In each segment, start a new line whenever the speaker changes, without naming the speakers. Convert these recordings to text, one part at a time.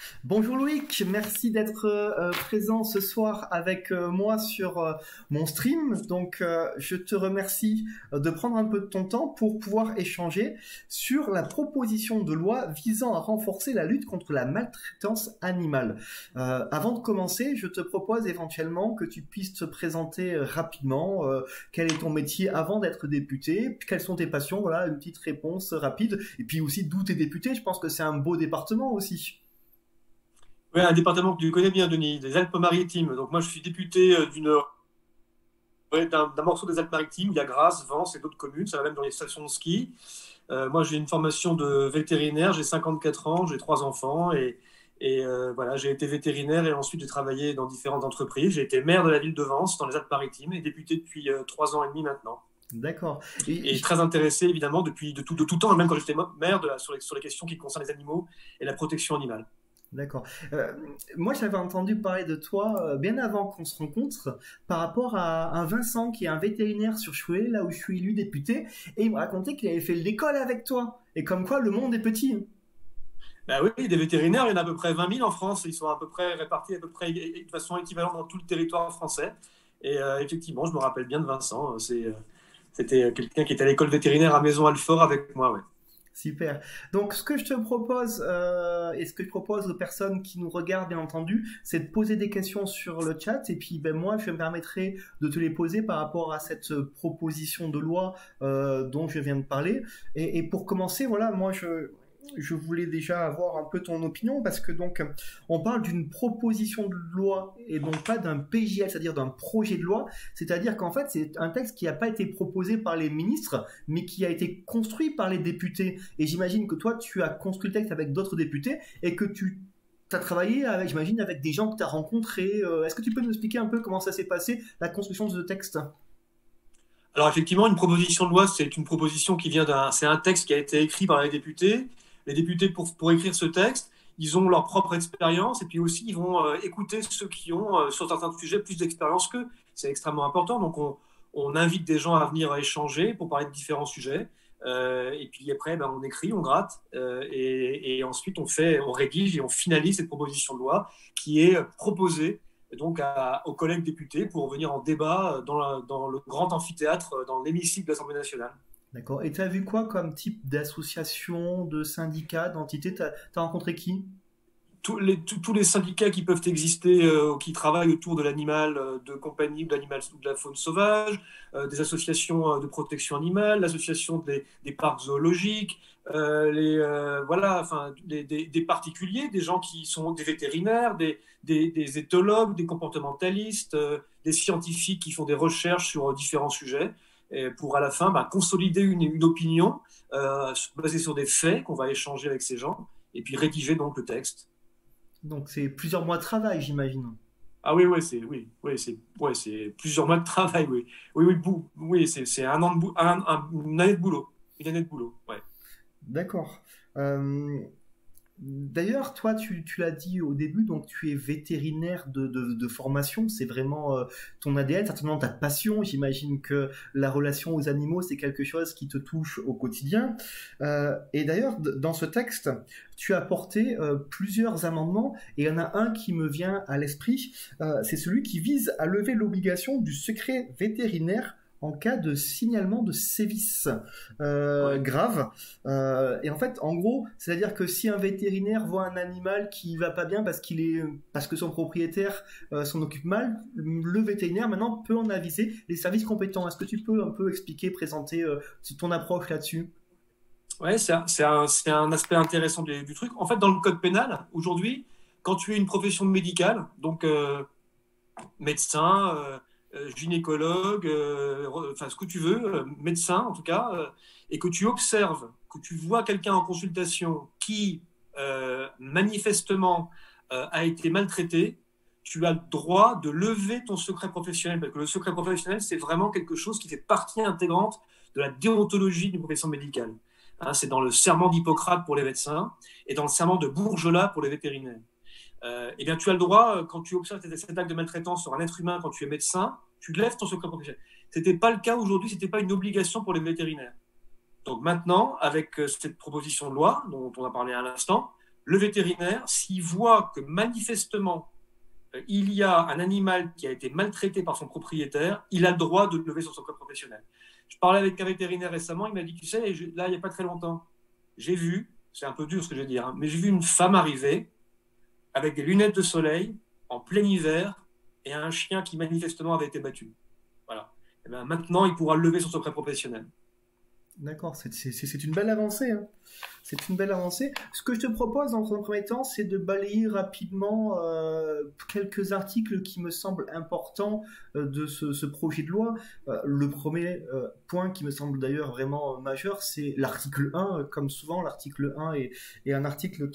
Bonjour Loïc, merci d'être présent ce soir avec moi sur mon stream. Je te remercie de prendre un peu de ton temps pour pouvoir échanger sur la proposition de loi visant à renforcer la lutte contre la maltraitance animale. Avant de commencer, je te propose éventuellement que tu puisses te présenter rapidement. Quel est ton métier avant d'être député? Puis quelles sont tes passions? Voilà, une petite réponse rapide. Et puis aussi d'où t'es député. Je pense que c'est un beau département aussi.
Oui, un département que tu connais bien, Denis, des Alpes-Maritimes. Donc moi, je suis député d'un morceau des Alpes-Maritimes. Il y a Grasse, Vence et d'autres communes. Ça va même dans les stations de ski. Moi, j'ai une formation de vétérinaire. J'ai 54 ans, j'ai trois enfants voilà, j'ai été vétérinaire et ensuite j'ai travaillé dans différentes entreprises. J'ai été maire de la ville de Vence dans les Alpes-Maritimes et député depuis 3 ans et demi maintenant.
D'accord. Et
Et très intéressé évidemment de tout temps, et même quand j'étais maire sur les questions qui concernent les animaux et la protection animale.
d'accord. Moi, j'avais entendu parler de toi bien avant qu'on se rencontre par rapport à un Vincent qui est un vétérinaire sur Chouet, là où je suis élu député, et il me racontait qu'il avait fait l'école avec toi. Et comme quoi, le monde est petit.
Ben oui, des vétérinaires, il y en a à peu près 20 000 en France. Ils sont à peu près répartis à peu près de façon équivalente dans tout le territoire français. Et effectivement, je me rappelle bien de Vincent. C'était quelqu'un qui était à l'école vétérinaire à Maison-Alfort avec moi. Ouais.
Super. Donc, ce que je te propose, et ce que je propose aux personnes qui nous regardent, bien entendu, c'est de poser des questions sur le chat. Et puis, ben, moi, je me permettrai de te les poser par rapport à cette proposition de loi dont je viens de parler. Et pour commencer, voilà, je voulais déjà avoir un peu ton opinion parce que donc on parle d'une proposition de loi et donc pas d'un PJL, c'est-à-dire d'un projet de loi, c'est-à-dire qu'en fait c'est un texte qui n'a pas été proposé par les ministres mais qui a été construit par les députés. Et j'imagine que toi tu as construit le texte avec d'autres députés et que tu as travaillé avec, j'imagine, avec des gens que tu as rencontrés. Est-ce que tu peux nous expliquer un peu comment ça s'est passé, la construction de ce texte?
Alors effectivement, une proposition de loi, c'est une proposition qui vient c'est un texte qui a été écrit par les députés. Les députés, pour écrire ce texte, ils ont leur propre expérience et puis aussi ils vont écouter ceux qui ont sur certains sujets plus d'expérience qu'eux. C'est extrêmement important. Donc on invite des gens à venir échanger pour parler de différents sujets. Et puis après, ben, on écrit, on gratte et ensuite on rédige et on finalise cette proposition de loi qui est proposée donc aux collègues députés pour venir en débat dans le grand amphithéâtre, dans l'hémicycle de l'Assemblée nationale.
D'accord. Et tu as vu quoi comme type d'association, de syndicat, d'entité? T'as rencontré qui?
Tous les syndicats qui peuvent exister, qui travaillent autour de l'animal de compagnie ou ou de la faune sauvage, des associations de protection animale, l'association des parcs zoologiques, voilà, enfin, des particuliers, des gens qui sont des vétérinaires, des éthologues, des comportementalistes, des scientifiques qui font des recherches sur différents sujets, et pour à la fin bah, consolider une opinion basée sur des faits qu'on va échanger avec ces gens, et puis rédiger donc le texte.
Donc c'est plusieurs mois de travail, j'imagine.
Ah oui, c'est plusieurs mois de travail, oui. Oui, c'est un an une année de boulot. Une année de boulot, ouais.
D'accord. Euh, D'ailleurs, toi, tu l'as dit au début, donc tu es vétérinaire de formation, c'est vraiment ton ADN, certainement ta passion. J'imagine que la relation aux animaux, c'est quelque chose qui te touche au quotidien. Et d'ailleurs, dans ce texte, tu as apporté plusieurs amendements, et il y en a un qui me vient à l'esprit, c'est celui qui vise à lever l'obligation du secret vétérinaire en cas de signalement de sévices
Ouais.
graves. Et en fait, en gros, c'est-à-dire que si un vétérinaire voit un animal qui va pas bien parce que son propriétaire s'en occupe mal, le vétérinaire maintenant peut en aviser les services compétents. Est-ce que tu peux un peu expliquer, présenter ton approche là-dessus?
Ouais, c'est un aspect intéressant du truc. En fait, dans le code pénal, aujourd'hui, quand tu es une profession médicale, donc médecin, gynécologue, enfin ce que tu veux, médecin en tout cas, et que tu observes, que tu vois quelqu'un en consultation qui manifestement a été maltraité, tu as le droit de lever ton secret professionnel, parce que le secret professionnel, c'est vraiment quelque chose qui fait partie intégrante de la déontologie d'une profession médicale. Hein, c'est dans le serment d'Hippocrate pour les médecins et dans le serment de Bourgelat pour les vétérinaires. Eh bien, tu as le droit, quand tu observes cet acte de maltraitance sur un être humain, quand tu es médecin, tu lèves ton secret professionnel. Ce n'était pas le cas aujourd'hui, ce n'était pas une obligation pour les vétérinaires. Donc maintenant, avec cette proposition de loi dont on a parlé à l'instant, le vétérinaire, s'il voit que manifestement il y a un animal qui a été maltraité par son propriétaire, il a le droit de le lever sur son code professionnel. Je parlais avec un vétérinaire récemment, il m'a dit, tu sais, là, il n'y a pas très longtemps, j'ai vu, c'est un peu dur ce que je vais dire, hein, mais j'ai vu une femme arriver avec des lunettes de soleil, en plein hiver, et un chien qui manifestement avait été battu. Voilà. Et bien, maintenant, il pourra le lever sur son prêt professionnel.
D'accord, c'est une belle avancée, hein. C'est une belle avancée. Ce que je te propose dans un premier temps, c'est de balayer rapidement quelques articles qui me semblent importants de ce projet de loi. Le premier point qui me semble d'ailleurs vraiment majeur, c'est l'article 1. Comme souvent, l'article 1 est un article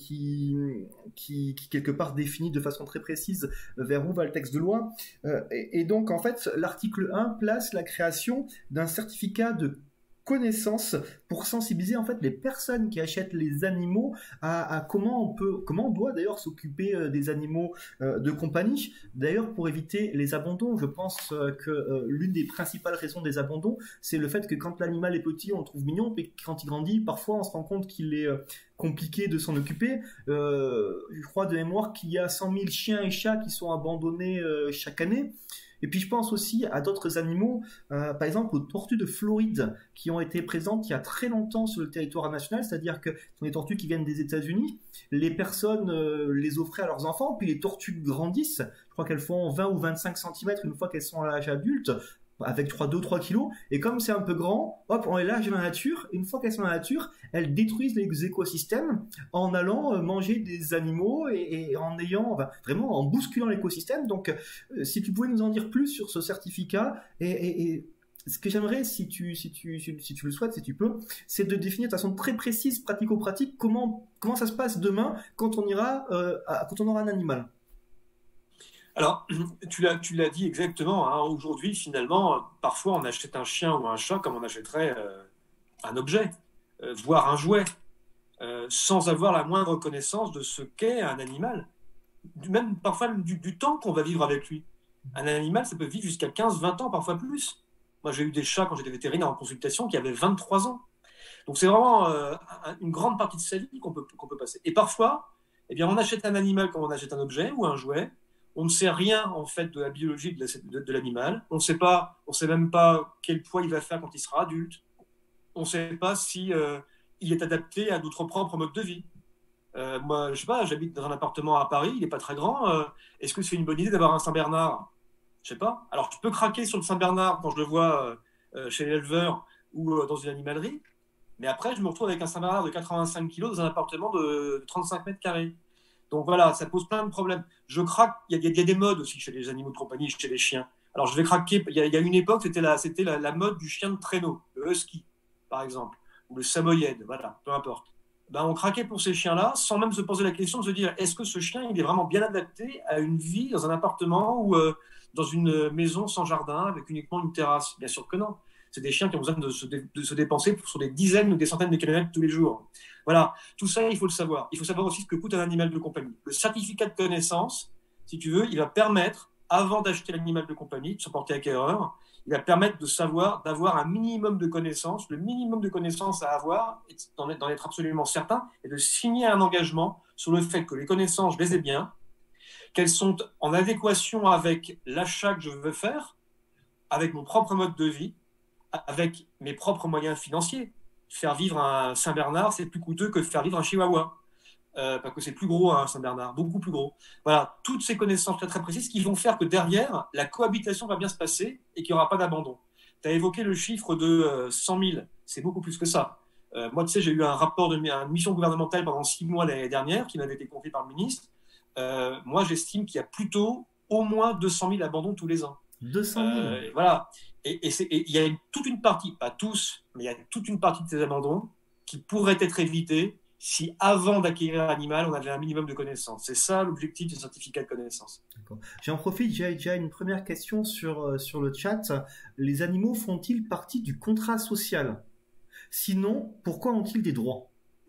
qui quelque part définit de façon très précise vers où va le texte de loi. Et donc, en fait, l'article 1 place la création d'un certificat de connaissance pour sensibiliser en fait les personnes qui achètent les animaux à comment on doit d'ailleurs s'occuper des animaux de compagnie. D'ailleurs, pour éviter les abandons, je pense que l'une des principales raisons des abandons, c'est le fait que quand l'animal est petit, on le trouve mignon, mais quand il grandit, parfois on se rend compte qu'il est compliqué de s'en occuper. Je crois de mémoire qu'il y a 100 000 chiens et chats qui sont abandonnés chaque année. Et puis je pense aussi à d'autres animaux, par exemple aux tortues de Floride, qui ont été présentes il y a très longtemps sur le territoire national, c'est-à-dire que ce sont des tortues qui viennent des États-Unis. Les personnes les offraient à leurs enfants, puis les tortues grandissent. Je crois qu'elles font 20 ou 25 centimètres une fois qu'elles sont à l'âge adulte, avec 2-3 kilos, et comme c'est un peu grand, hop, on les lâche dans la nature. Une fois qu'elles sont dans la nature, elles détruisent les écosystèmes en allant manger des animaux et en ayant, vraiment en bousculant l'écosystème. Donc, si tu pouvais nous en dire plus sur ce certificat et ce que j'aimerais, si tu le souhaites, si tu peux, c'est de définir de façon très précise, pratico-pratique, comment ça se passe demain quand on aura un animal.
Alors, tu l'as dit exactement, hein. Aujourd'hui, finalement, parfois on achète un chien ou un chat comme on achèterait un objet, voire un jouet, sans avoir la moindre connaissance de ce qu'est un animal, même parfois du temps qu'on va vivre avec lui. Un animal, ça peut vivre jusqu'à 15-20 ans, parfois plus. Moi, j'ai eu des chats quand j'étais vétérinaire en consultation qui avaient 23 ans. Donc, c'est vraiment une grande partie de sa vie qu'on peut passer. Et parfois, eh bien, on achète un animal comme on achète un objet ou un jouet. On ne sait rien en fait de la biologie de l'animal. On ne sait même pas quel poids il va faire quand il sera adulte. On ne sait pas si il est adapté à notre propre mode de vie. Moi, je sais pas, j'habite dans un appartement à Paris, il n'est pas très grand. Est-ce que c'est une bonne idée d'avoir un Saint-Bernard? Je sais pas. Alors, je peux craquer sur le Saint-Bernard quand je le vois chez l'éleveur ou dans une animalerie. Mais après, je me retrouve avec un Saint-Bernard de 85 kilos dans un appartement de 35 mètres carrés. Donc voilà, ça pose plein de problèmes. Je craque, il y a des modes aussi chez les animaux de compagnie, chez les chiens. Alors je vais craquer, il y a une époque, c'était la mode du chien de traîneau, le husky, par exemple, ou le samoyède, voilà, peu importe. Ben, on craquait pour ces chiens-là, sans même se poser la question de se dire, est-ce que ce chien, il est vraiment bien adapté à une vie dans un appartement ou dans une maison sans jardin, avec uniquement une terrasse? Bien sûr que non. C'est des chiens qui ont besoin de se dépenser sur des dizaines ou des centaines de kilomètres tous les jours. Voilà, tout ça, il faut le savoir. Il faut savoir aussi ce que coûte un animal de compagnie. Le certificat de connaissance, si tu veux, il va permettre, avant d'acheter l'animal de compagnie, de se porter acquéreur, il va permettre de savoir, d'avoir un minimum de connaissances, le minimum de connaissances à avoir, d'en être absolument certain, et de signer un engagement sur le fait que les connaissances, je les ai bien, qu'elles sont en adéquation avec l'achat que je veux faire, avec mon propre mode de vie, avec mes propres moyens financiers. Faire vivre un Saint-Bernard, c'est plus coûteux que faire vivre un Chihuahua. Parce que c'est plus gros, un Saint-Bernard, beaucoup plus gros. Voilà, toutes ces connaissances très, très précises qui vont faire que derrière, la cohabitation va bien se passer et qu'il n'y aura pas d'abandon. Tu as évoqué le chiffre de 100 000, c'est beaucoup plus que ça. Moi, tu sais, j'ai eu un rapport d'une mission gouvernementale pendant 6 mois l'année dernière qui m'avait été confié par le ministre. Moi, j'estime qu'il y a plutôt au moins 200 000 abandons tous les ans.
200 000.
Voilà. Et il y a toute une partie, pas tous, mais il y a toute une partie de ces abandons qui pourraient être évités si avant d'acquérir l'animal, on avait un minimum de connaissances. C'est ça l'objectif du certificat de connaissance.
J'en profite, j'ai déjà une première question sur le chat. Les animaux font-ils partie du contrat social? Sinon, pourquoi ont-ils des droits?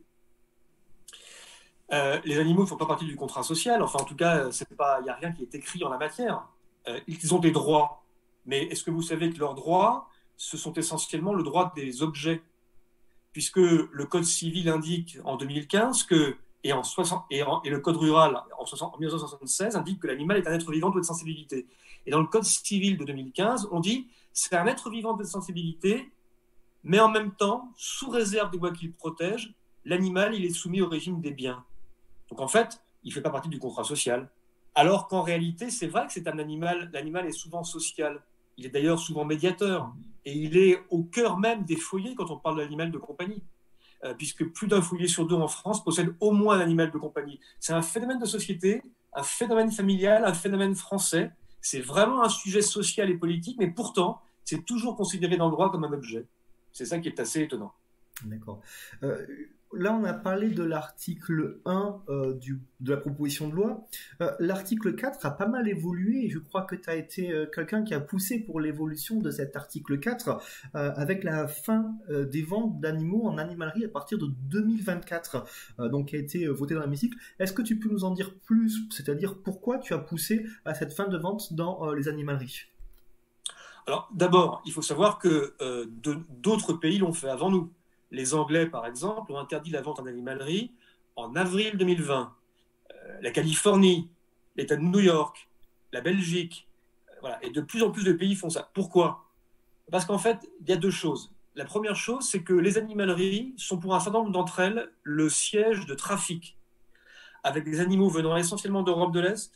Les animaux ne font pas partie du contrat social. Enfin, en tout cas, il n'y a rien qui est écrit en la matière. Ils ont des droits. Mais est-ce que vous savez que leurs droits, ce sont essentiellement le droit des objets? Puisque le Code civil indique en 2015 que Et le code rural, en 1976, indique que l'animal est un être vivant doué de sensibilité. Et dans le code civil de 2015, on dit c'est un être vivant de sensibilité, mais en même temps, sous réserve des lois qu'il protège, l'animal, il est soumis au régime des biens. Donc en fait, il ne fait pas partie du contrat social. Alors qu'en réalité, c'est vrai que c'est un animal, l'animal est souvent social. Il est d'ailleurs souvent médiateur. Et il est au cœur même des foyers quand on parle de l'animal de compagnie. Puisque plus d'un foyer sur deux en France possède au moins un animal de compagnie. C'est un phénomène de société, un phénomène familial, un phénomène français. C'est vraiment un sujet social et politique, mais pourtant, c'est toujours considéré dans le droit comme un objet. C'est ça qui est assez étonnant.
D'accord. Là, on a parlé de l'article 1 de la proposition de loi. L'article 4 a pas mal évolué et je crois que tu as été quelqu'un qui a poussé pour l'évolution de cet article 4 avec la fin des ventes d'animaux en animalerie à partir de 2024, donc qui a été voté dans l'hémicycle. Est-ce que tu peux nous en dire plus, c'est-à-dire pourquoi tu as poussé à cette fin de vente dans les animaleries?
Alors, d'abord, il faut savoir que d'autres pays l'ont fait avant nous. Les Anglais, par exemple, ont interdit la vente en animalerie en avril 2020. La Californie, l'État de New York, la Belgique, voilà. Et de plus en plus de pays font ça. Pourquoi? Parce qu'en fait, il y a deux choses. La première chose, c'est que les animaleries sont pour un certain nombre d'entre elles le siège de trafic, avec des animaux venant essentiellement d'Europe de l'Est,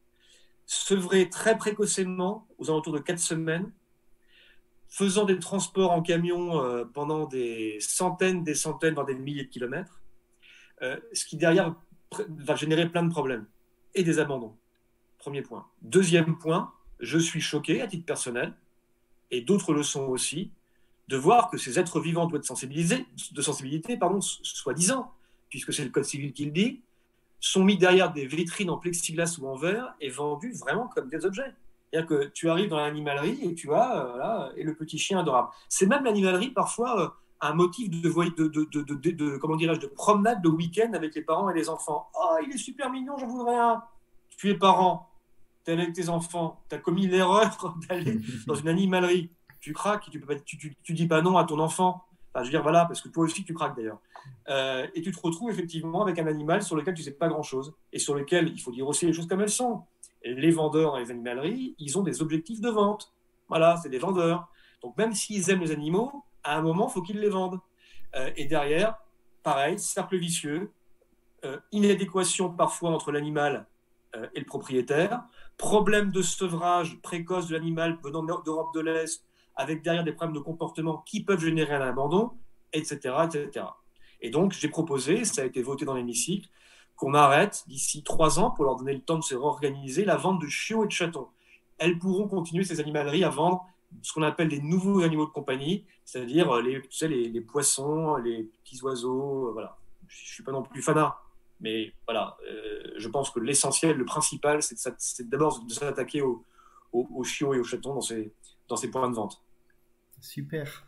sevrés très précocement, aux alentours de 4 semaines, faisant des transports en camion pendant des centaines, voire des milliers de kilomètres, ce qui derrière va générer plein de problèmes et des abandons. Premier point. Deuxième point, je suis choqué à titre personnel, et d'autres le sont aussi, de voir que ces êtres vivants doués de sensibilité, soi-disant, puisque c'est le code civil qui le dit, sont mis derrière des vitrines en plexiglas ou en verre et vendus vraiment comme des objets. C'est-à-dire que tu arrives dans l'animalerie et tu as et le petit chien adorable. C'est même l'animalerie parfois un motif comment dirais-je, de promenade de week-end avec les parents et les enfants. Oh, il est super mignon, j'en voudrais un. Tu es parent, tu es avec tes enfants, tu as commis l'erreur d'aller dans une animalerie. Tu craques, tu dis pas non à ton enfant. Enfin, je veux dire, voilà, parce que toi aussi tu craques d'ailleurs. Et tu te retrouves effectivement avec un animal sur lequel tu sais pas grand-chose et sur lequel il faut dire aussi les choses comme elles sont. Les vendeurs dans les animaleries, ils ont des objectifs de vente. Voilà, c'est des vendeurs. Donc même s'ils aiment les animaux, à un moment, il faut qu'ils les vendent. Et derrière, pareil, cercle vicieux, inadéquation parfois entre l'animal et le propriétaire, problème de sevrage précoce de l'animal venant d'Europe de l'Est, avec derrière des problèmes de comportement qui peuvent générer un abandon, etc., etc. Et donc, j'ai proposé, ça a été voté dans l'hémicycle, qu'on arrête d'ici 3 ans, pour leur donner le temps de se réorganiser, la vente de chiots et de chatons. Elles pourront continuer, ces animaleries, à vendre ce qu'on appelle des nouveaux animaux de compagnie, c'est-à-dire les poissons, les petits oiseaux, voilà. Je ne suis pas non plus fanat, mais voilà, je pense que l'essentiel, le principal, c'est d'abord de s'attaquer aux chiots et aux chatons dans ces points de vente.
Super.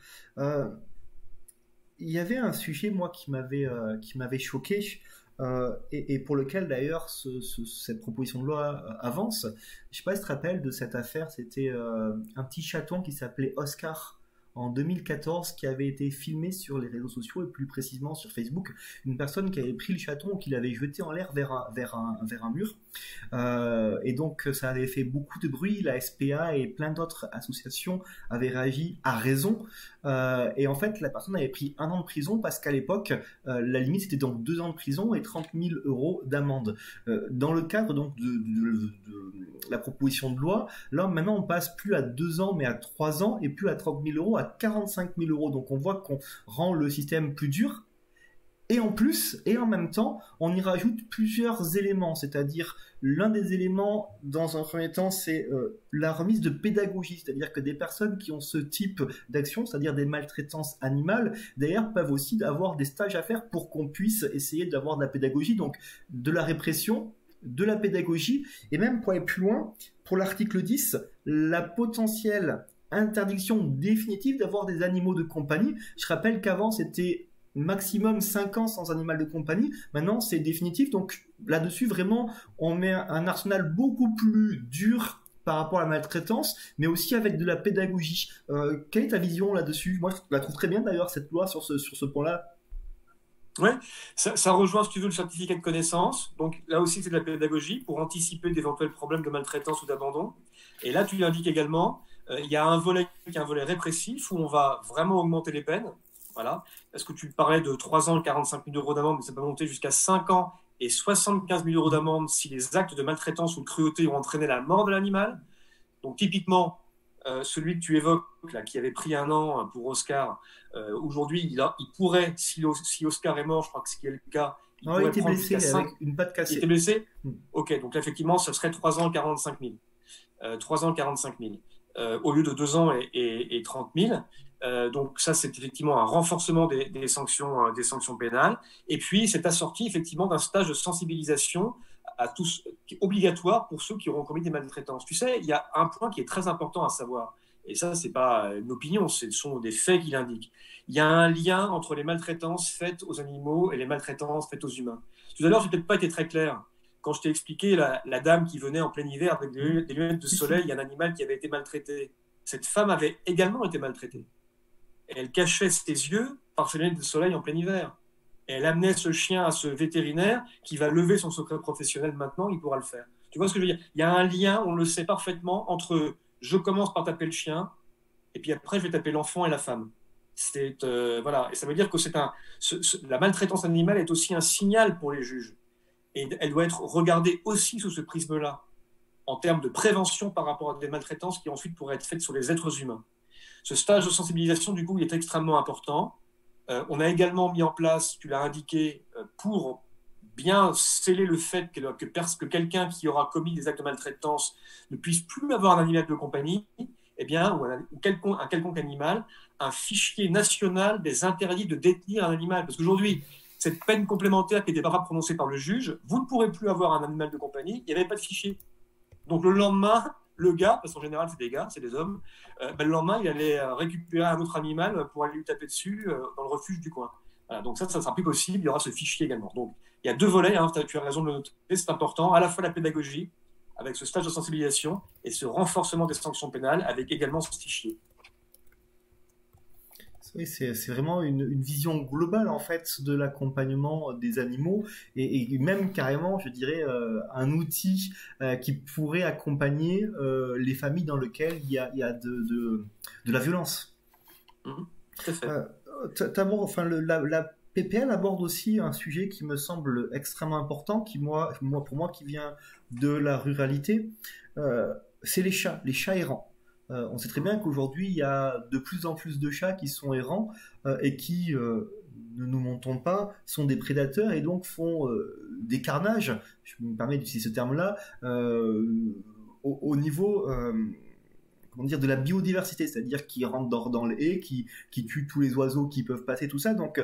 Il y avait un sujet, moi, qui m'avait choqué, et pour lequel, d'ailleurs, cette proposition de loi avance. Je ne sais pas si tu te rappelles de cette affaire, c'était un petit chaton qui s'appelait Oscar en 2014 qui avait été filmé sur les réseaux sociaux et plus précisément sur Facebook. Une personne qui avait pris le chaton et qui l'avait jeté en l'air vers un mur. Et donc ça avait fait beaucoup de bruit, la SPA et plein d'autres associations avaient réagi à raison. Et en fait, la personne avait pris 1 an de prison parce qu'à l'époque, la limite c'était donc 2 ans de prison et 30 000 € d'amende. Dans le cadre donc de la proposition de loi, là maintenant on passe plus à 2 ans mais à 3 ans et plus à 30 000 € à 45 000 €. Donc on voit qu'on rend le système plus dur. Et en plus, et en même temps, on y rajoute plusieurs éléments, c'est-à-dire l'un des éléments, dans un premier temps, c'est la remise de pédagogie, c'est-à-dire que des personnes qui ont ce type d'action, c'est-à-dire des maltraitances animales, d'ailleurs peuvent aussi avoir des stages à faire pour qu'on puisse essayer d'avoir de la pédagogie, donc de la répression, de la pédagogie, et même pour aller plus loin, pour l'article 10, la potentielle interdiction définitive d'avoir des animaux de compagnie. Je rappelle qu'avant c'était maximum 5 ans sans animal de compagnie. Maintenant, c'est définitif. Donc là-dessus, vraiment, on met un arsenal beaucoup plus dur par rapport à la maltraitance, mais aussi avec de la pédagogie. Quelle est ta vision là-dessus? Moi, je la trouve très bien d'ailleurs, cette loi sur ce point-là.
Ouais, ça rejoint, si tu veux, le certificat de connaissance. Donc là aussi, c'est de la pédagogie pour anticiper d'éventuels problèmes de maltraitance ou d'abandon. Et là, tu l'indiques également, il y a un volet qui est un volet répressif où on va vraiment augmenter les peines. Voilà. Parce que tu parlais de 3 ans et 45 000 euros d'amende, mais ça peut monter jusqu'à 5 ans et 75 000 euros d'amende si les actes de maltraitance ou de cruauté ont entraîné la mort de l'animal. Donc typiquement, celui que tu évoques, là, qui avait pris 1 an pour Oscar, aujourd'hui, il pourrait, si Oscar est mort, je crois que ce qui est le cas, il
Non, il
pourrait
était
prendre
blessé
jusqu'à 5.
avec une patte
Il était
cassée.
blessé.
Mm.
Ok, donc là, effectivement, ce serait 3 ans 45 000. 3 ans 45 000 au lieu de 2 ans et 30 000. Donc ça, c'est effectivement un renforcement des sanctions pénales. Et puis, c'est assorti effectivement d'un stage de sensibilisation à tous, qui est obligatoire pour ceux qui auront commis des maltraitances. Tu sais, il y a un point qui est très important à savoir. Et ça, ce n'est pas une opinion, ce sont des faits qui l'indiquent. Il y a un lien entre les maltraitances faites aux animaux et les maltraitances faites aux humains. Tout à l'heure, je n'ai peut-être pas été très clair. Quand je t'ai expliqué la dame qui venait en plein hiver avec des lunettes de soleil, il y a un animal qui avait été maltraité. Cette femme avait également été maltraitée. Elle cachait ses yeux par ses lunettes de soleil en plein hiver. Et elle amenait ce chien à ce vétérinaire qui va lever son secret professionnel maintenant, il pourra le faire. Tu vois ce que je veux dire? Il y a un lien, on le sait parfaitement, entre je commence par taper le chien, et puis après je vais taper l'enfant et la femme. Voilà. Et ça veut dire que la maltraitance animale est aussi un signal pour les juges. Et elle doit être regardée aussi sous ce prisme-là, en termes de prévention par rapport à des maltraitances qui ensuite pourraient être faites sur les êtres humains. Ce stage de sensibilisation, du coup, il est extrêmement important. On a également mis en place, tu l'as indiqué, pour bien sceller le fait que quelqu'un qui aura commis des actes de maltraitance ne puisse plus avoir un animal de compagnie, eh bien, ou un quelconque animal, un fichier national des interdits de détenir un animal. Parce qu'aujourd'hui, cette peine complémentaire qui n'était pas prononcée par le juge, vous ne pourrez plus avoir un animal de compagnie, il n'y avait pas de fichier. Donc le lendemain, le gars, parce qu'en général c'est des gars, c'est des hommes, le lendemain il allait récupérer un autre animal pour aller lui taper dessus dans le refuge du coin. Voilà, donc ça ne sera plus possible, il y aura ce fichier également. Donc il y a 2 volets, hein, tu as raison de le noter, c'est important, à la fois la pédagogie, avec ce stage de sensibilisation, et ce renforcement des sanctions pénales, avec également ce fichier.
Oui, c'est vraiment une vision globale en fait de l'accompagnement des animaux et même carrément, je dirais, un outil qui pourrait accompagner les familles dans lesquelles il y a de la violence.
Tout à fait.
Enfin, la PPL aborde aussi un sujet qui me semble extrêmement important, pour moi qui vient de la ruralité, c'est les chats errants. On sait très bien qu'aujourd'hui, il y a de plus en plus de chats qui sont errants et qui, ne nous mentons pas, sont des prédateurs et donc font des carnages, je me permets d'utiliser ce terme-là, au niveau comment dire, de la biodiversité, c'est-à-dire qui rentrent dans le haies, qui tuent tous les oiseaux qui peuvent passer, tout ça. Donc,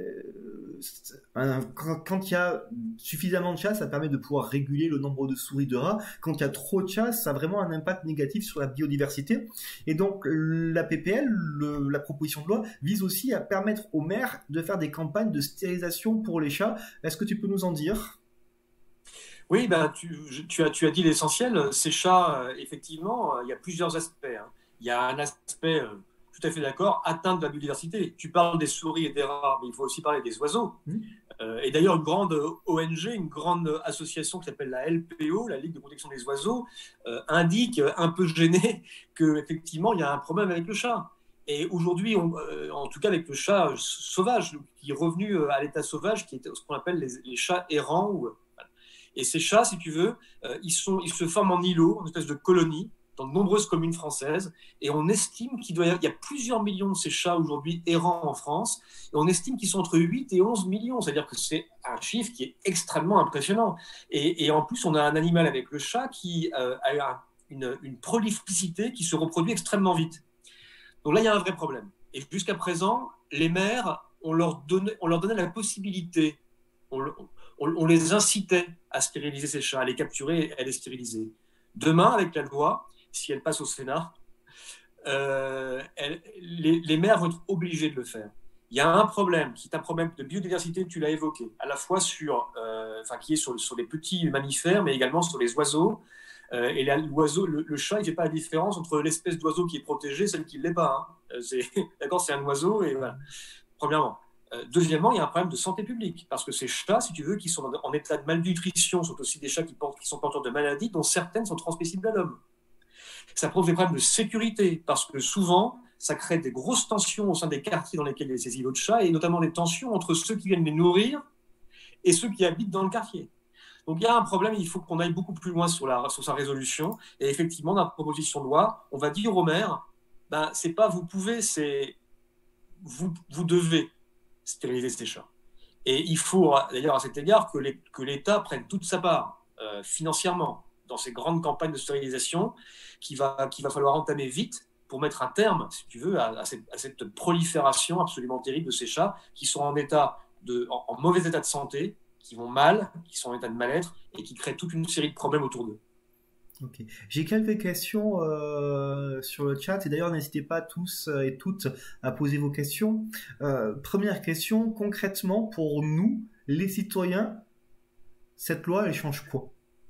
quand il y a suffisamment de chats, ça permet de pouvoir réguler le nombre de souris, de rats. Quand il y a trop de chats, ça a vraiment un impact négatif sur la biodiversité. Et donc, la PPL, la proposition de loi, vise aussi à permettre aux maires de faire des campagnes de stérilisation pour les chats. Est-ce que tu peux nous en dire ?
Oui, ben, tu as dit l'essentiel. Ces chats, effectivement, il y a plusieurs aspects. Hein. Il y a un aspect, tout à fait d'accord, atteinte de la biodiversité. Tu parles des souris et des rats, mais il faut aussi parler des oiseaux. Et d'ailleurs, une grande ONG, une grande association qui s'appelle la LPO, la Ligue de protection des oiseaux, indique un peu gêné qu'effectivement, il y a un problème avec le chat. Et aujourd'hui, en tout cas avec le chat sauvage, qui est revenu à l'état sauvage, qui est ce qu'on appelle les chats errants. Et ces chats, si tu veux, ils se forment en îlots, en espèce de colonies, dans de nombreuses communes françaises. Et on estime qu'il y a plusieurs millions de ces chats aujourd'hui errants en France. Et on estime qu'ils sont entre 8 et 11 millions. C'est-à-dire que c'est un chiffre qui est extrêmement impressionnant. Et en plus, on a un animal avec le chat qui a une prolificité qui se reproduit extrêmement vite. Donc là, il y a un vrai problème. Et jusqu'à présent, les maires, on leur donnait la possibilité, on les incitait à stériliser ces chats, à les capturer et à les stériliser. Demain, avec la loi, si elle passe au Sénat, les maires vont être obligés de le faire. Il y a un problème, qui est un problème de biodiversité, tu l'as évoqué, à la fois qui est sur les petits mammifères, mais également sur les oiseaux. Et là, l'oiseau, le chat, il ne fait pas la différence entre l'espèce d'oiseau qui est protégée et celle qui ne l'est pas. Hein. D'accord, c'est un oiseau, et voilà. Premièrement. Deuxièmement, il y a un problème de santé publique, parce que ces chats, si tu veux, qui sont en état de malnutrition, sont aussi des chats qui sont porteurs de maladies, dont certaines sont transmissibles à l'homme. Ça pose des problèmes de sécurité, parce que souvent, ça crée des grosses tensions au sein des quartiers dans lesquels il y a ces îlots de chats, et notamment des tensions entre ceux qui viennent les nourrir et ceux qui habitent dans le quartier. Donc il y a un problème, il faut qu'on aille beaucoup plus loin sur sa résolution. Et effectivement, dans la proposition de loi, on va dire aux maires, ben, c'est pas vous pouvez, c'est vous devez stériliser ces chats. Et il faut d'ailleurs à cet égard que l'État prenne toute sa part financièrement dans ces grandes campagnes de stérilisation qu'il va falloir entamer vite pour mettre un terme, si tu veux, à cette prolifération absolument terrible de ces chats qui sont en mauvais état de santé, qui vont mal, qui sont en état de mal-être et qui créent toute une série de problèmes autour d'eux.
Ok. J'ai quelques questions sur le chat et d'ailleurs n'hésitez pas tous et toutes à poser vos questions. Première question, concrètement pour nous, les citoyens, cette loi elle change quoi?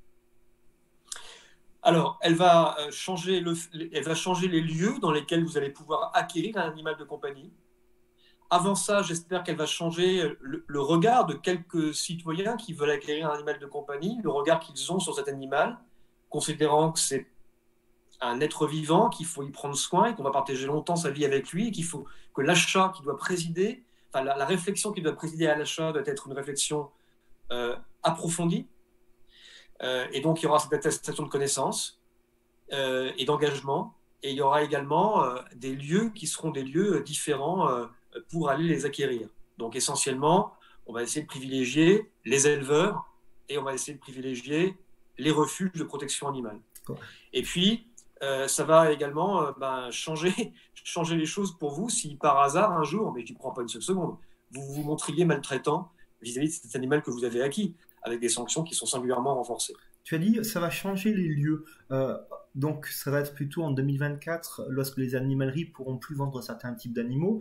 Alors, elle va changer les lieux dans lesquels vous allez pouvoir acquérir un animal de compagnie. Avant ça, j'espère qu'elle va changer le regard de quelques citoyens qui veulent acquérir un animal de compagnie, le regard qu'ils ont sur cet animal, considérant que c'est un être vivant, qu'il faut y prendre soin et qu'on va partager longtemps sa vie avec lui, et qu'il faut que l'achat qui doit présider, enfin la réflexion qui doit présider à l'achat doit être une réflexion approfondie. Et donc, il y aura cette attestation de connaissance et d'engagement. Et il y aura également des lieux qui seront des lieux différents pour aller les acquérir. Donc, essentiellement, on va essayer de privilégier les éleveurs et on va essayer de privilégier les refuges de protection animale. Et puis, ça va également changer les choses pour vous si par hasard, un jour, mais je ne prends pas une seule seconde, vous vous montriez maltraitant vis-à-vis de cet animal que vous avez acquis, avec des sanctions qui sont singulièrement renforcées.
Tu as dit ça va changer les lieux. Donc ça va être plutôt en 2024 lorsque les animaleries pourront plus vendre certains types d'animaux.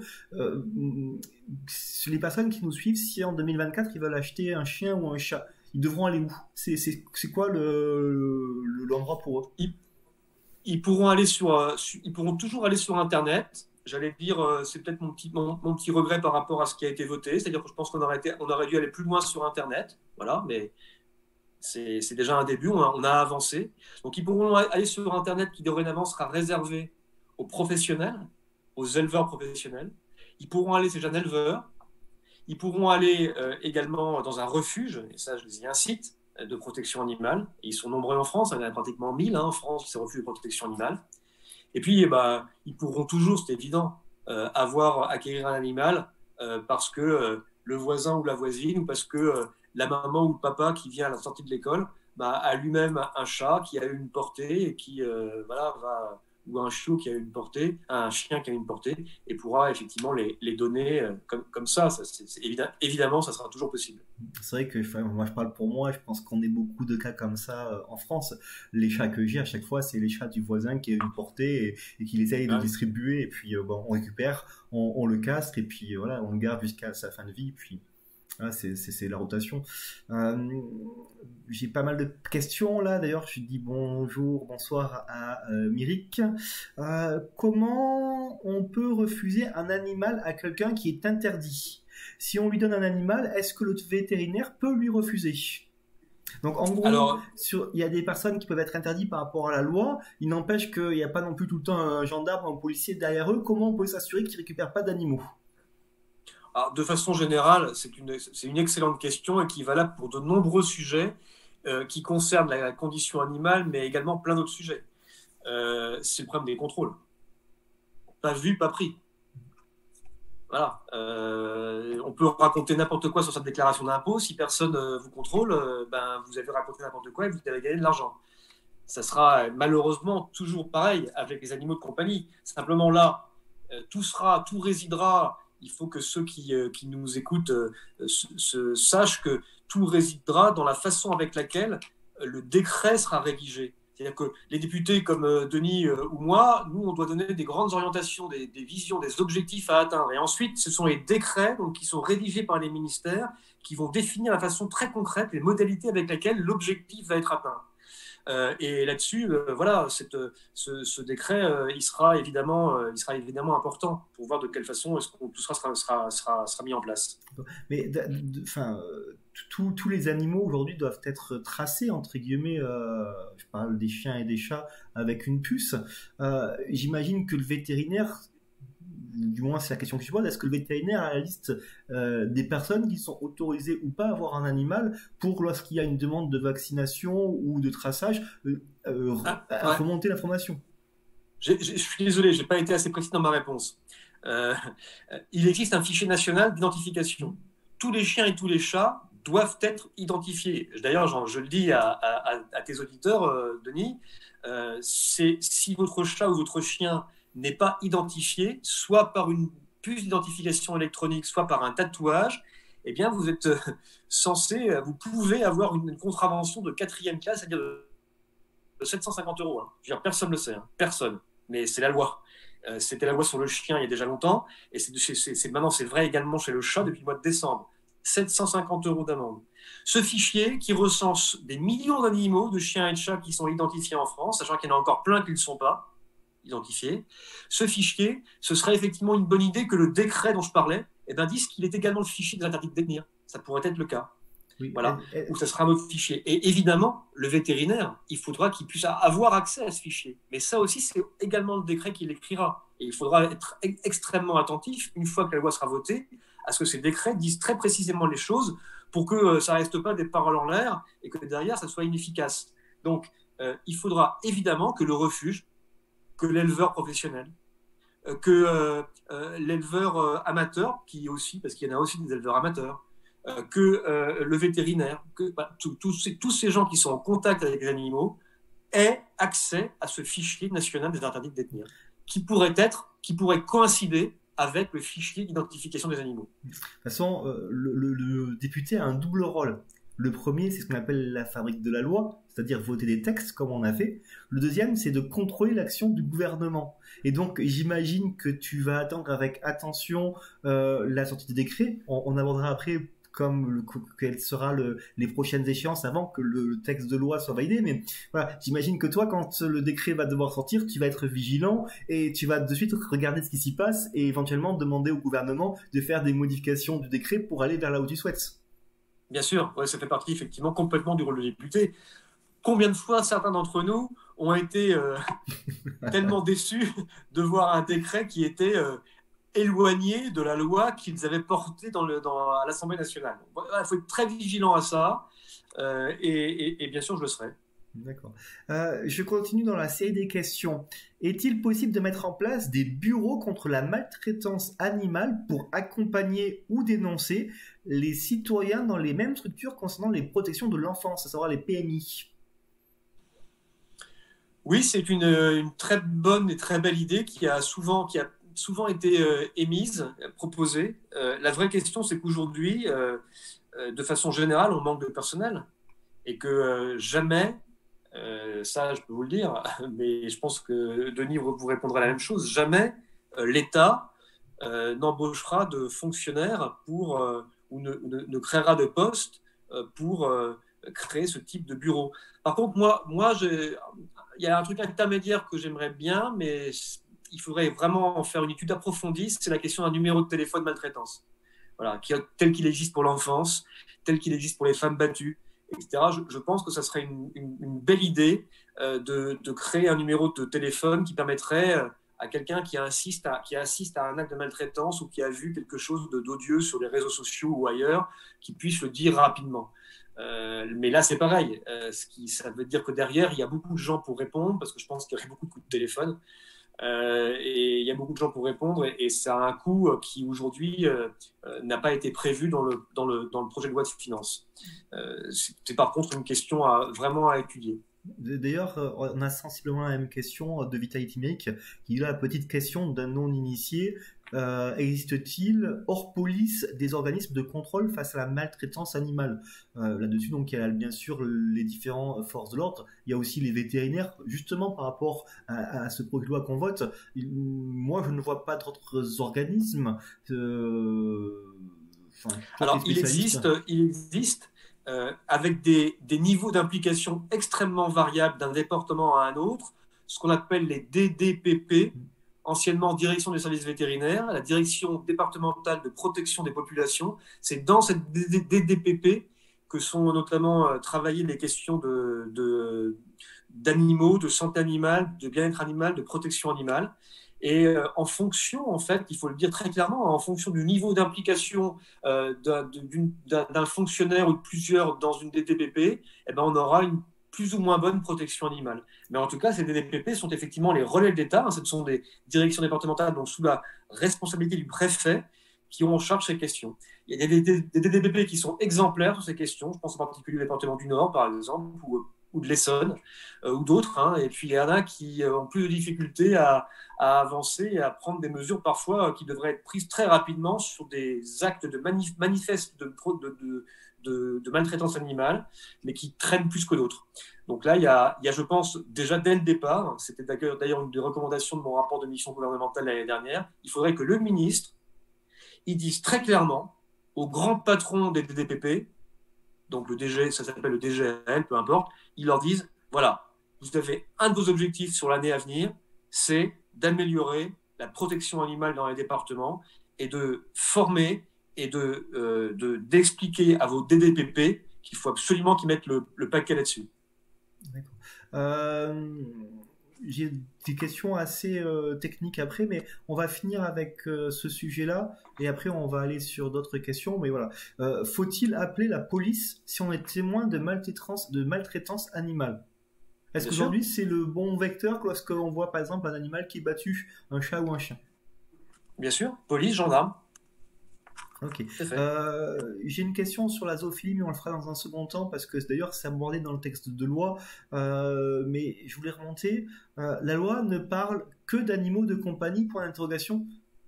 Les personnes qui nous suivent, si en 2024 ils veulent acheter un chien ou un chat, ils devront aller où? C'est quoi l'endroit pour eux?
Ils pourront toujours aller sur Internet. J'allais dire, c'est peut-être mon petit regret par rapport à ce qui a été voté. C'est-à-dire que je pense qu'on aurait dû aller plus loin sur Internet. Voilà, mais c'est déjà un début. On a avancé. Donc, ils pourront aller sur Internet qui dorénavant sera réservé aux professionnels, aux éleveurs professionnels. Ils pourront aller, ces jeunes éleveurs. Ils pourront aller également dans un refuge, et ça, je les y incite, de protection animale. Et ils sont nombreux en France. Il y en a pratiquement 1000 en France, ces refuges de protection animale. Et puis, ils pourront toujours, c'est évident, acquérir un animal parce que le voisin ou la voisine, ou parce que la maman ou le papa qui vient à la sortie de l'école a lui-même un chat qui a une portée et qui ou un chiot qui a une portée, un chien qui a une portée, et pourra effectivement les donner comme ça. Évidemment, ça sera toujours possible.
C'est vrai que moi je parle pour moi, je pense qu'on ait beaucoup de cas comme ça en France. Les chats que j'ai à chaque fois, c'est les chats du voisin qui a une portée et qui essaye de distribuer, et puis on récupère, on le castre, et puis voilà, on le garde jusqu'à sa fin de vie, puis voilà, c'est la rotation. J'ai pas mal de questions là, d'ailleurs je dis bonsoir à Myrick. Comment on peut refuser un animal à quelqu'un qui est interdit? Si on lui donne un animal, est-ce que le vétérinaire peut lui refuser? Donc en gros, il y a des personnes qui peuvent être interdites par rapport à la loi, il n'empêche qu'il n'y a pas non plus tout le temps un gendarme ou un policier derrière eux. Comment on peut s'assurer qu'ils ne récupèrent pas d'animaux?
Alors, de façon générale, c'est une excellente question et qui est valable pour de nombreux sujets qui concernent la condition animale, mais également plein d'autres sujets. C'est le problème des contrôles. Pas vu, pas pris. Voilà. On peut raconter n'importe quoi sur sa déclaration d'impôt. Si personne vous contrôle, vous avez raconté n'importe quoi et vous avez gagné de l'argent. Ça sera malheureusement toujours pareil avec les animaux de compagnie. Simplement là, tout résidera. Il faut que ceux qui nous écoutent sachent que tout résidera dans la façon avec laquelle le décret sera rédigé. C'est-à-dire que les députés comme Denis ou moi, nous, on doit donner des grandes orientations, des visions, des objectifs à atteindre. Et ensuite, ce sont les décrets qui sont rédigés par les ministères qui vont définir la façon très concrète, les modalités avec lesquelles l'objectif va être atteint. Et là-dessus, voilà, ce décret, il sera évidemment important pour voir de quelle façon est-ce que tout sera mis en place.
Mais enfin, tous les animaux aujourd'hui doivent être tracés entre guillemets. Je parle des chiens et des chats avec une puce. J'imagine que le vétérinaire, du moins c'est la question que je pose, est-ce que le vétérinaire a la liste des personnes qui sont autorisées ou pas à avoir un animal pour lorsqu'il y a une demande de vaccination ou de traçage, remonter l'information?
Je suis désolé, je n'ai pas été assez précis dans ma réponse. Il existe un fichier national d'identification. Tous les chiens et tous les chats doivent être identifiés. D'ailleurs, je le dis à tes auditeurs, Denis, si votre chat ou votre chien n'est pas identifié, soit par une puce d'identification électronique, soit par un tatouage, eh bien, vous êtes vous pouvez avoir une contravention de 4e classe, c'est-à-dire de 750 €. Hein. Je veux dire, personne ne le sait, hein. Personne. Mais c'est la loi. C'était la loi sur le chien il y a déjà longtemps, et maintenant c'est vrai également chez le chat depuis le mois de décembre. 750 € d'amende. Ce fichier qui recense des millions d'animaux, de chiens et de chats qui sont identifiés en France, sachant qu'il y en a encore plein qui ne le sont pas identifiés, ce fichier, ce serait effectivement une bonne idée que le décret dont je parlais dise qu'il est également le fichier des interdits de détenir. Ça pourrait être le cas. Oui, voilà, ou ça sera un autre fichier. Et évidemment, le vétérinaire, il faudra qu'il puisse avoir accès à ce fichier. Mais ça aussi, c'est également le décret qui l'écrira. Et il faudra être extrêmement attentif, une fois que la loi sera votée, à ce que ces décrets disent très précisément les choses pour que ça ne reste pas des paroles en l'air et que derrière, ça soit inefficace. Donc, il faudra évidemment que le refuge, que l'éleveur professionnel, que l'éleveur amateur, qui aussi, parce qu'il y en a aussi des éleveurs amateurs, que le vétérinaire, que tous ces gens qui sont en contact avec les animaux aient accès à ce fichier national des interdits de détenir, qui pourrait coïncider avec le fichier d'identification des animaux.
De toute façon, le député a un double rôle. Le premier, c'est ce qu'on appelle la fabrique de la loi, c'est-à-dire voter des textes comme on a fait. Le deuxième, c'est de contrôler l'action du gouvernement. Et donc, j'imagine que tu vas attendre avec attention la sortie des décrets. On abordera après quelles seront les prochaines échéances avant que le texte de loi soit validé. Mais voilà, j'imagine que toi, quand le décret va devoir sortir, tu vas être vigilant et tu vas de suite regarder ce qui s'y passe et éventuellement demander au gouvernement de faire des modifications du décret pour aller vers là où tu souhaites.
Bien sûr, ouais, ça fait partie effectivement complètement du rôle de député. Combien de fois certains d'entre nous ont été tellement déçus de voir un décret qui était éloigné de la loi qu'ils avaient portée à l'Assemblée nationale. Il faut être très vigilant à ça, et bien sûr, je le serai.
D'accord. Je continue dans la série des questions. Est-il possible de mettre en place des bureaux contre la maltraitance animale pour accompagner ou dénoncer les citoyens dans les mêmes structures concernant les protections de l'enfance, à savoir les PMI?
Oui, c'est une très bonne et très belle idée qui a souvent été émise, proposée. La vraie question, c'est qu'aujourd'hui, de façon générale, on manque de personnel et que jamais, ça je peux vous le dire, mais je pense que Denis vous répondra la même chose, jamais l'État n'embauchera de fonctionnaires ou ne créera de postes pour créer ce type de bureau. Par contre, moi il y a un truc intermédiaire que j'aimerais bien, mais il faudrait vraiment en faire une étude approfondie, c'est la question d'un numéro de téléphone maltraitance. Voilà, tel qu'il existe pour l'enfance, tel qu'il existe pour les femmes battues, etc. Je pense que ça serait une belle idée de créer un numéro de téléphone qui permettrait à quelqu'un qui assiste à un acte de maltraitance ou qui a vu quelque chose d'odieux sur les réseaux sociaux ou ailleurs, qui puisse le dire rapidement. Mais là, c'est pareil. Ça veut dire que derrière, il y a beaucoup de gens pour répondre, parce que je pense qu'il y aurait beaucoup de coups de téléphone. Et il y a beaucoup de gens pour répondre, et ça a un coût qui aujourd'hui n'a pas été prévu dans le projet de loi de finances. C'est par contre une question vraiment à étudier.
D'ailleurs, on a sensiblement la même question de Vitality Make, qui a la petite question d'un non-initié. Existe-t-il hors police des organismes de contrôle face à la maltraitance animale? Là-dessus, donc, il y a bien sûr les différentes forces de l'ordre. Il y a aussi les vétérinaires. Justement, par rapport à ce projet de loi qu'on vote, moi, je ne vois pas d'autres organismes.
Alors, il existe, avec des niveaux d'implication extrêmement variables d'un département à un autre, ce qu'on appelle les DDPP, anciennement Direction des services vétérinaires, la Direction départementale de protection des populations. C'est dans cette DDPP que sont notamment travaillées les questions d'animaux, de santé animale, de bien-être animal, de protection animale. Et en fonction, en fait, il faut le dire très clairement, en fonction du niveau d'implication d'un fonctionnaire ou de plusieurs dans une DDPP, eh ben, on aura une plus ou moins bonne protection animale. Mais en tout cas, ces DDPP sont effectivement les relais de l'État. Ce sont des directions départementales, donc sous la responsabilité du préfet, qui ont en charge ces questions. Il y a des DDPP qui sont exemplaires sur ces questions. Je pense en particulier au département du Nord, par exemple, ou de l'Essonne, ou d'autres. Hein. Et puis, il y en a qui ont plus de difficultés à avancer et à prendre des mesures parfois qui devraient être prises très rapidement sur des actes de manifestes de maltraitance animale, mais qui traînent plus que d'autres. Donc là, il y a, je pense, déjà dès le départ, c'était d'ailleurs une des recommandations de mon rapport de mission gouvernementale l'année dernière, il faudrait que le ministre il dise très clairement aux grands patrons des DDPP, donc le DG, ça s'appelle le DGL, peu importe, ils leur disent, voilà, vous avez un de vos objectifs sur l'année à venir, c'est d'améliorer la protection animale dans les départements et de former et d'expliquer à vos DDPP qu'il faut absolument qu'ils mettent le paquet là-dessus.
D'accord. J'ai des questions assez techniques après, mais on va finir avec ce sujet-là et après on va aller sur d'autres questions. Mais voilà, faut-il appeler la police si on est témoin de maltraitance animale? Est-ce qu'aujourd'hui c'est le bon vecteur lorsqu'on voit par exemple un animal qui est battu, un chat ou un chien?
Bien sûr, police, gendarme.
Ok. J'ai une question sur la zoophilie, mais on le fera dans un second temps parce que d'ailleurs c'est abordé dans le texte de loi. Mais je voulais remonter. La loi ne parle que d'animaux de compagnie, point d'interrogation?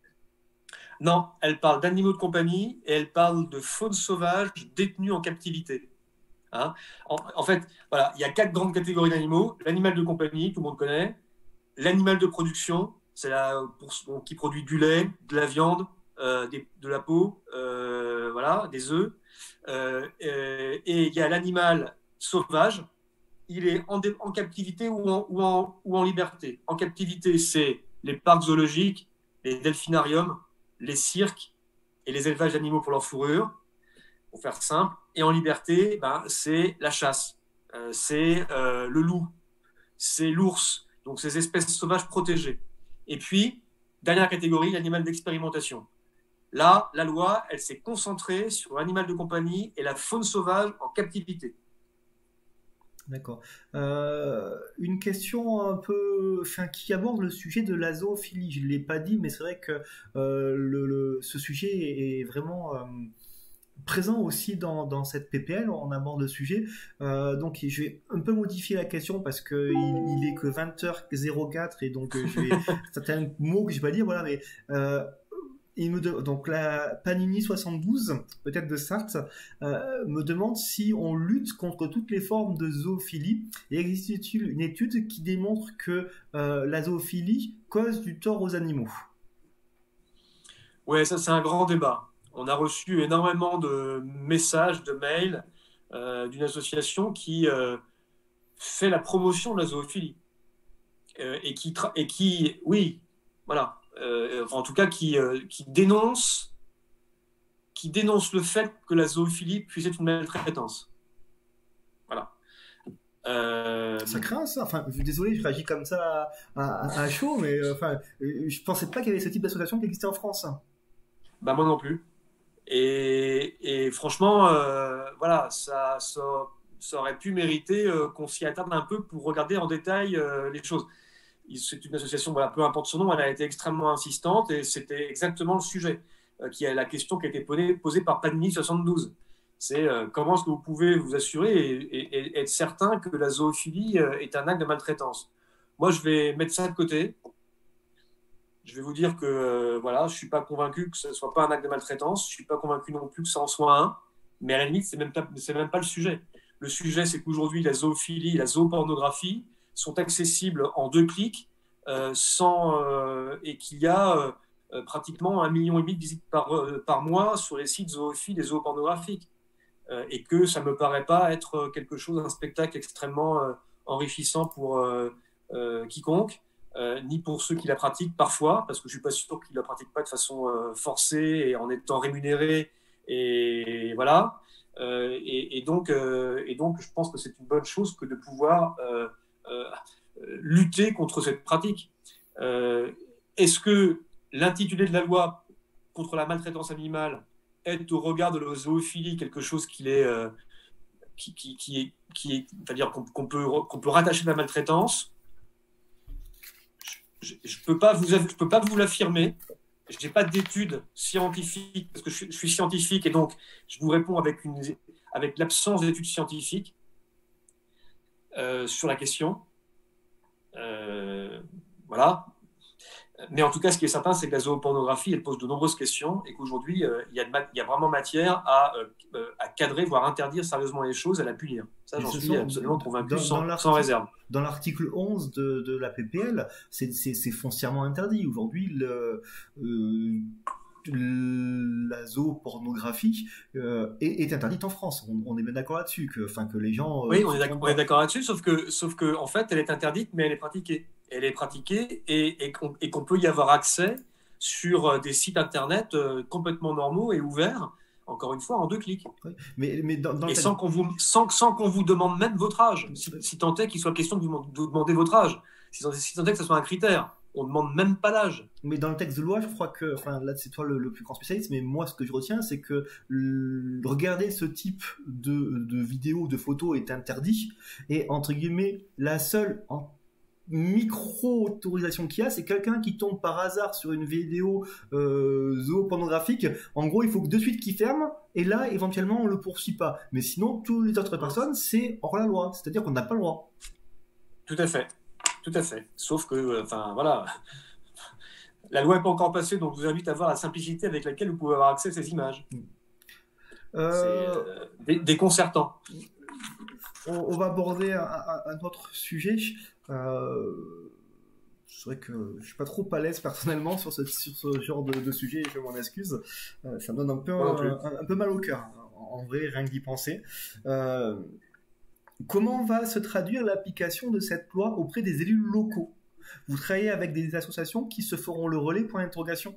Non, elle parle d'animaux de compagnie et elle parle de faune sauvage détenue en captivité. Hein, en fait, voilà, il y a 4 grandes catégories d'animaux. L'animal de compagnie, tout le monde connaît. L'animal de production, c'est qui produit du lait, de la viande, de la peau, voilà, des œufs. Et il y a l'animal sauvage. Il est en captivité ou en liberté. En captivité, c'est les parcs zoologiques, les delphinariums, les cirques et les élevages d'animaux pour leur fourrure, pour faire simple. Et en liberté, c'est la chasse, c'est le loup, c'est l'ours, donc ces espèces sauvages protégées. Et puis, dernière catégorie, l'animal d'expérimentation. Là, la loi, elle s'est concentrée sur l'animal de compagnie et la faune sauvage en captivité.
D'accord. Une question un peu, enfin, qui aborde le sujet de la zoophilie. Je ne l'ai pas dit, mais c'est vrai que ce sujet est vraiment présent aussi dans cette PPL. On aborde le sujet. Donc, je vais un peu modifier la question parce que il est que 20h04 et donc je vais certains mots que je vais pas dire. Voilà, mais donc la Panini 72, peut-être de Sarthe, me demande si on lutte contre toutes les formes de zoophilie et existe-t-il une étude qui démontre que la zoophilie cause du tort aux animaux?
Ouais, ça c'est un grand débat. On a reçu énormément de messages, de mails d'une association qui fait la promotion de la zoophilie et qui, oui, voilà, enfin, en tout cas qui dénonce le fait que la zoophilie puisse être une maltraitance. Voilà.
Ça craint ça. Enfin, désolé, je réagis comme ça à chaud, mais enfin, je pensais pas qu'il y avait ce type d'association qui existait en France.
Bah moi non plus. Et franchement, voilà, ça aurait pu mériter qu'on s'y attarde un peu pour regarder en détail les choses. C'est une association, voilà, peu importe son nom, elle a été extrêmement insistante et c'était exactement le sujet, qui est la question qui a été posée par Panini 72. C'est comment est-ce que vous pouvez vous assurer et être certain que la zoophilie est un acte de maltraitance. Moi, je vais mettre ça de côté. Je vais vous dire que voilà, je ne suis pas convaincu que ce ne soit pas un acte de maltraitance. Je ne suis pas convaincu non plus que ça en soit un. Mais à la limite, ce n'est même pas le sujet. Le sujet, c'est qu'aujourd'hui, la zoophilie et la zoopornographie sont accessibles en 2 clics et qu'il y a pratiquement 1,5 million de visites par mois sur les sites zoophiles et zoopornographiques. et que ça me paraît pas être quelque chose, un spectacle extrêmement enrichissant pour quiconque, ni pour ceux qui la pratiquent parfois, parce que je suis pas sûr qu'ils la pratiquent pas de façon forcée et en étant rémunérés, et voilà. Donc, je pense que c'est une bonne chose que de pouvoir euh, lutter contre cette pratique. Est-ce que l'intitulé de la loi contre la maltraitance animale est au regard de la zoophilie quelque chose qui est, c'est-à-dire qu'on peut rattacher à la maltraitance? Je ne peux pas vous l'affirmer. Je n'ai pas d'études scientifiques, parce que je suis scientifique, et donc je vous réponds avec l'absence d'études scientifiques sur la question. Voilà. Mais en tout cas, ce qui est certain, c'est que la zoopornographie, elle pose de nombreuses questions, et qu'aujourd'hui, il y a vraiment matière à cadrer, voire interdire sérieusement les choses, à la punir. Ça, j'en suis absolument convaincu, sans réserve.
Dans l'article 11 de la PPL, c'est foncièrement interdit. Aujourd'hui, la zoopornographie est interdite en France. On est bien d'accord là-dessus, que les gens...
Oui, on est d'accord là-dessus, sauf que en fait, elle est interdite, mais elle est pratiquée. Elle est pratiquée et qu'on peut y avoir accès sur des sites internet complètement normaux et ouverts, encore une fois, en 2 clics.
Oui, mais
et sans qu'on vous demande même votre âge, si tant est qu'il soit question de vous demander votre âge, si tant est que ce soit un critère. On ne demande même pas l'âge.
Mais dans le texte de loi, je crois que, enfin là c'est toi le plus grand spécialiste, mais moi ce que je retiens c'est que regarder ce type de vidéos, de photos est interdit, et entre guillemets la seule micro-autorisation qu'il y a, c'est quelqu'un qui tombe par hasard sur une vidéo zoopornographique. En gros, il faut que de suite qu'il ferme, et là, éventuellement, on le poursuit pas. Mais sinon, toutes les autres personnes, c'est hors la loi. C'est-à-dire qu'on n'a pas le droit.
Tout à fait. Tout à fait. Sauf que, voilà, la loi n'est pas encore passée, donc je vous invite à voir la simplicité avec laquelle vous pouvez avoir accès à ces images. C'est déconcertant.
On va aborder un autre sujet. C'est vrai que je suis pas trop à l'aise personnellement sur ce genre de sujet, et je m'en excuse. Ça me donne un peu mal au cœur, en vrai, rien que d'y penser. Comment va se traduire l'application de cette loi auprès des élus locaux? Vous travaillez avec des associations qui se feront le relais, point d'interrogation?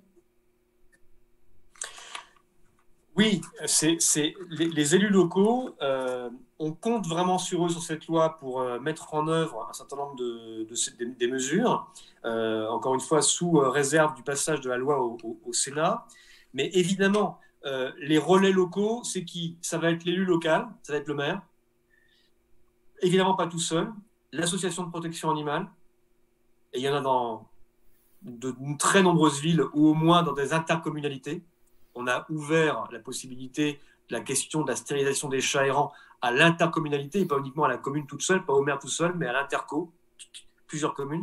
Oui, les élus locaux, on compte vraiment sur eux sur cette loi pour mettre en œuvre un certain nombre des mesures, encore une fois sous réserve du passage de la loi au Sénat. Mais évidemment, les relais locaux, c'est qui? Ça va être l'élu local, ça va être le maire, évidemment pas tout seul, l'association de protection animale, et il y en a dans de très nombreuses villes, ou au moins dans des intercommunalités. On a ouvert la possibilité de la question de la stérilisation des chats errants à l'intercommunalité, et pas uniquement à la commune toute seule, pas au maire tout seul, mais à l'interco, plusieurs communes.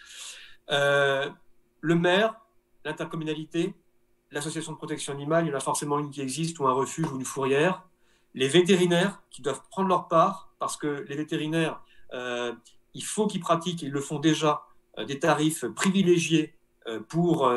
Le maire, l'intercommunalité, l'association de protection animale, il y en a forcément une qui existe, ou un refuge, ou une fourrière. Les vétérinaires qui doivent prendre leur part, parce que les vétérinaires, il faut qu'ils pratiquent, ils le font déjà, des tarifs privilégiés pour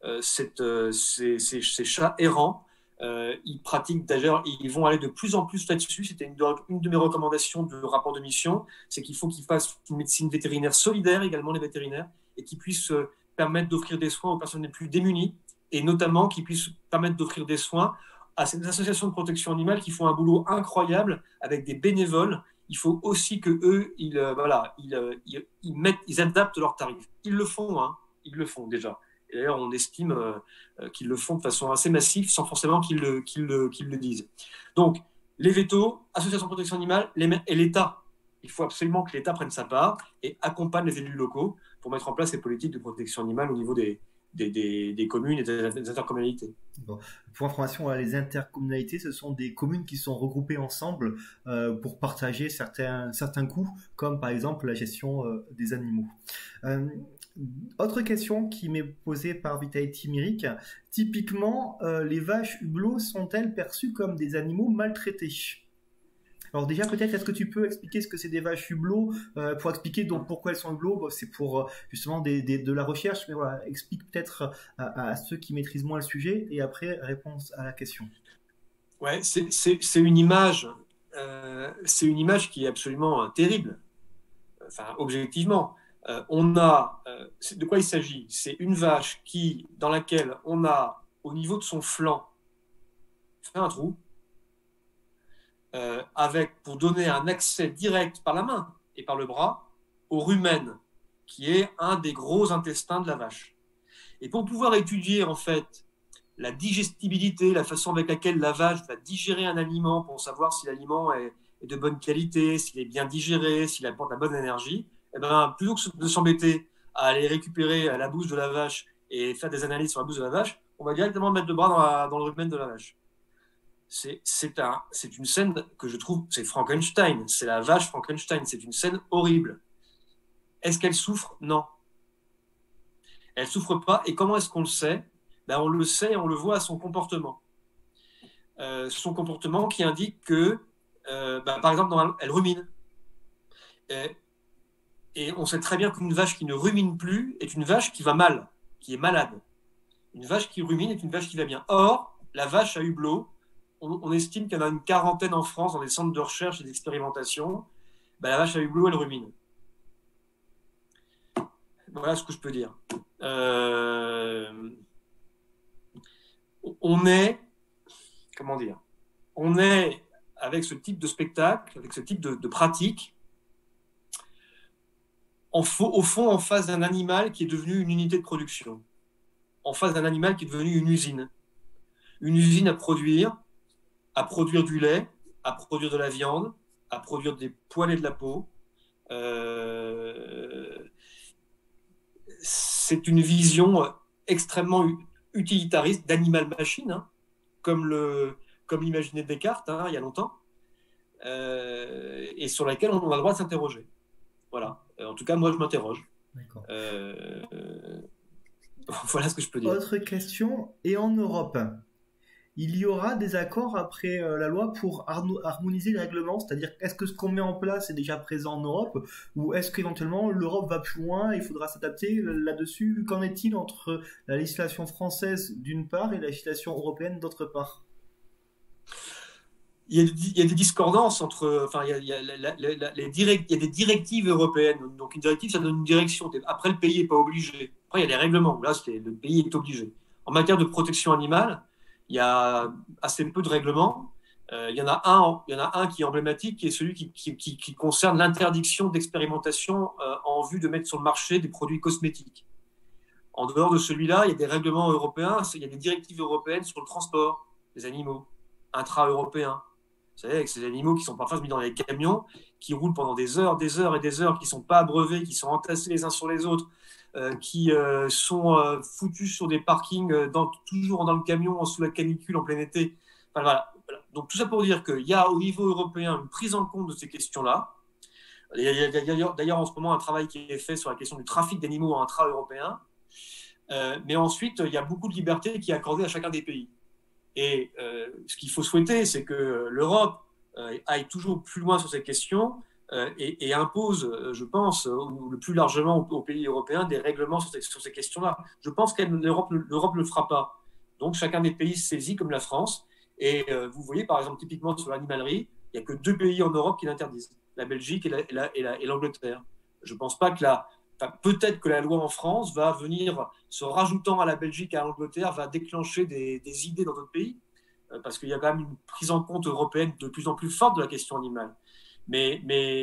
ces chats errants. Ils pratiquent d'ailleurs, ils vont aller de plus en plus là-dessus. C'était une de mes recommandations de rapport de mission, c'est qu'il faut qu'ils fassent une médecine vétérinaire solidaire également, les vétérinaires, et qu'ils puissent permettre d'offrir des soins aux personnes les plus démunies, et notamment qu'ils puissent permettre d'offrir des soins à ces associations de protection animale qui font un boulot incroyable avec des bénévoles. Il faut aussi que eux, ils adaptent leurs tarifs. Ils le font, hein. Ils le font déjà. Et d'ailleurs, on estime qu'ils le font de façon assez massive, sans forcément qu'ils le disent. Donc, les vétos, associations de protection animale, et l'État. Il faut absolument que l'État prenne sa part et accompagne les élus locaux pour mettre en place ces politiques de protection animale au niveau des communes et des intercommunalités.
Bon. Pour information, les intercommunalités, ce sont des communes qui sont regroupées ensemble pour partager certains coûts, comme par exemple la gestion des animaux. Autre question qui m'est posée par Vitality Miric, typiquement, les vaches hublots sont-elles perçues comme des animaux maltraités? Alors déjà, peut-être, est-ce que tu peux expliquer ce que c'est des vaches hublots, pour expliquer donc pourquoi elles sont hublots? Bon, c'est pour justement de la recherche, mais voilà, explique peut-être à ceux qui maîtrisent moins le sujet, et après, réponse à la question.
Ouais, une image, c'est une image qui est absolument terrible. Enfin, objectivement, de quoi il s'agit? C'est une vache dans laquelle on a, au niveau de son flanc, fait un trou, pour donner un accès direct par la main et par le bras au rumen, qui est un des gros intestins de la vache. Et pour pouvoir étudier en fait la digestibilité, la façon avec laquelle la vache va digérer un aliment pour savoir si l'aliment est de bonne qualité, s'il est bien digéré, s'il apporte la bonne énergie, eh ben, plutôt que de s'embêter à aller récupérer la bouche de la vache et faire des analyses sur la bouche de la vache, on va directement mettre le bras dans le rumen de la vache. C'est une scène que je trouve, c'est Frankenstein, c'est la vache Frankenstein, c'est une scène horrible. Est-ce qu'elle souffre? Non. Elle ne souffre pas. Et comment est-ce qu'on le sait? Ben, on le sait et on le voit à son comportement. Son comportement qui indique que, par exemple, elle rumine. Et on sait très bien qu'une vache qui ne rumine plus est une vache qui va mal, qui est malade. Une vache qui rumine est une vache qui va bien. Or, la vache à hublot, on estime qu'il y en a une quarantaine en France dans les centres de recherche et d'expérimentation. Ben, la vache à hublot, elle rumine. Voilà ce que je peux dire. On est, comment dire, on est avec ce type de spectacle, avec ce type de pratique, au fond en face d'un animal qui est devenu une unité de production, en face d'un animal qui est devenu une usine à produire du lait, à produire de la viande, à produire des poils et de la peau. C'est une vision extrêmement utilitariste d'animal-machine, hein, comme l'imaginait Descartes il y a longtemps, et sur laquelle on a le droit de s'interroger. Voilà. En tout cas, moi, je m'interroge. Voilà ce que je peux dire.
Autre question, et en Europe, il y aura des accords après la loi pour harmoniser les règlements, c'est-à-dire est-ce que ce qu'on met en place est déjà présent en Europe ou est-ce qu'éventuellement l'Europe va plus loin et il faudra s'adapter là-dessus? Qu'en est-il entre la législation française d'une part et la législation européenne d'autre part?
Il y a des discordances entre. Enfin, il y a des directives européennes. Donc, une directive, ça donne une direction. Après, le pays n'est pas obligé. Après, il y a des règlements. Là, le pays est obligé. En matière de protection animale, il y a assez peu de règlements. Il y en a un qui est emblématique, qui est celui qui concerne l'interdiction d'expérimentation en vue de mettre sur le marché des produits cosmétiques. En dehors de celui-là, il y a des règlements européens, il y a des directives européennes sur le transport des animaux, intra-européens. Vous savez, avec ces animaux qui sont parfois mis dans les camions, qui roulent pendant des heures et des heures, qui ne sont pas abreuvés, qui sont entassés les uns sur les autres, qui sont foutus sur des parkings, toujours dans le camion, sous la canicule, en plein été. Enfin, voilà. Donc tout ça pour dire qu'il y a au niveau européen une prise en compte de ces questions-là. Il y a d'ailleurs en ce moment un travail qui est fait sur la question du trafic d'animaux intra-européen. Mais ensuite, il y a beaucoup de liberté qui est accordée à chacun des pays. Et ce qu'il faut souhaiter, c'est que l'Europe aille toujours plus loin sur ces questions et impose, je pense, le plus largement aux pays européens des règlements sur ces questions-là. Je pense que l'Europe ne le fera pas. Donc chacun des pays se saisit, comme la France. Et vous voyez, par exemple, typiquement sur l'animalerie, il n'y a que 2 pays en Europe qui l'interdisent, la Belgique et l'Angleterre. Je ne pense pas que peut-être que la loi en France va venir, se rajoutant à la Belgique et à l'Angleterre, va déclencher des idées dans d'autres pays, parce qu'il y a quand même une prise en compte européenne de plus en plus forte de la question animale. Mais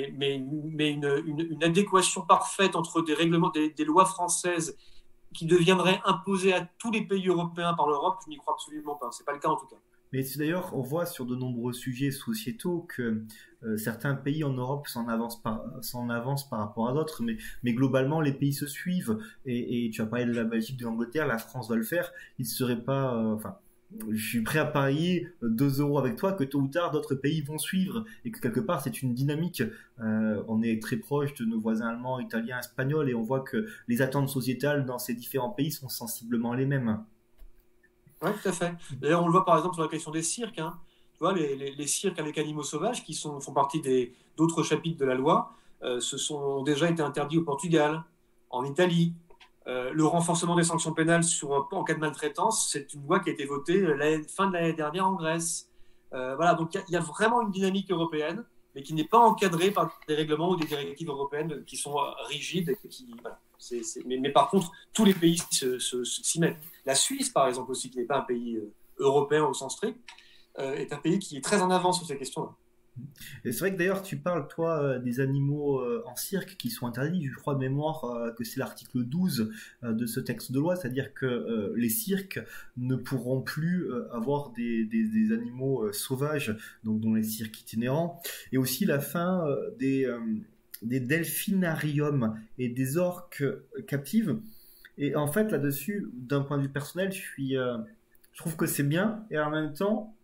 une adéquation parfaite entre des règlements, des lois françaises qui deviendraient imposées à tous les pays européens par l'Europe, je n'y crois absolument pas. Ce n'est pas le cas en tout cas.
Mais d'ailleurs, on voit sur de nombreux sujets sociétaux que certains pays en Europe s'en avancent par rapport à d'autres, mais globalement, les pays se suivent. Et tu as parlé de la Belgique, de l'Angleterre, la France va le faire. Il ne serait pas... Enfin, je suis prêt à parier 2 euros avec toi que tôt ou tard, d'autres pays vont suivre. Et que quelque part, c'est une dynamique. On est très proche de nos voisins allemands, italiens, espagnols, et on voit que les attentes sociétales dans ces différents pays sont sensiblement les mêmes.
Oui, tout à fait. D'ailleurs, on le voit par exemple sur la question des cirques. Hein. Tu vois, les cirques avec animaux sauvages qui font partie d'autres chapitres de la loi, ont déjà été interdits au Portugal, en Italie. Le renforcement des sanctions pénales en cas de maltraitance, c'est une loi qui a été votée fin de l'année dernière en Grèce. Voilà, donc il y a vraiment une dynamique européenne, mais qui n'est pas encadrée par des règlements ou des directives européennes qui sont rigides. Et qui, voilà, mais par contre, tous les pays s'y mettent. La Suisse, par exemple, aussi, qui n'est pas un pays européen au sens strict, est un pays qui est très en avance sur ces questions-là.
Et c'est vrai que d'ailleurs, tu parles, toi, des animaux en cirque qui sont interdits. Je crois de mémoire que c'est l'article 12 de ce texte de loi, c'est-à-dire que les cirques ne pourront plus avoir des animaux sauvages, donc dans les cirques itinérants. Et aussi la fin des delphinariums et des orques captives. Et en fait, là-dessus, d'un point de vue personnel, je trouve que c'est bien, et en même temps,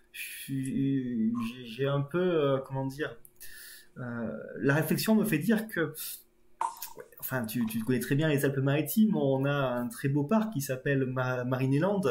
j'ai un peu, comment dire, la réflexion me fait dire que, enfin, tu connais très bien les Alpes-Maritimes, on a un très beau parc qui s'appelle Marineland,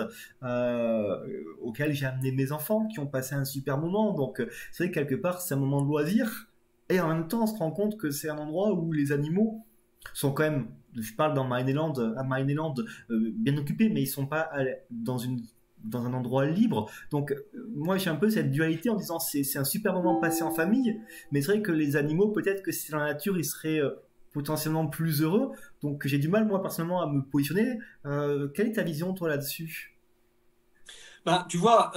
auquel j'ai amené mes enfants qui ont passé un super moment. Donc, c'est vrai que quelque part, c'est un moment de loisir, et en même temps, on se rend compte que c'est un endroit où les animaux sont quand même, je parle dans Marineland, à Marineland, bien occupés, mais ils sont pas dans un endroit libre. Donc, moi, j'ai un peu cette dualité en disant c'est un super moment passé en famille, mais c'est vrai que les animaux, peut-être que si dans la nature, ils seraient potentiellement plus heureux. Donc, j'ai du mal, moi, personnellement, à me positionner. Quelle est ta vision, toi, là-dessus?
Ben, tu vois,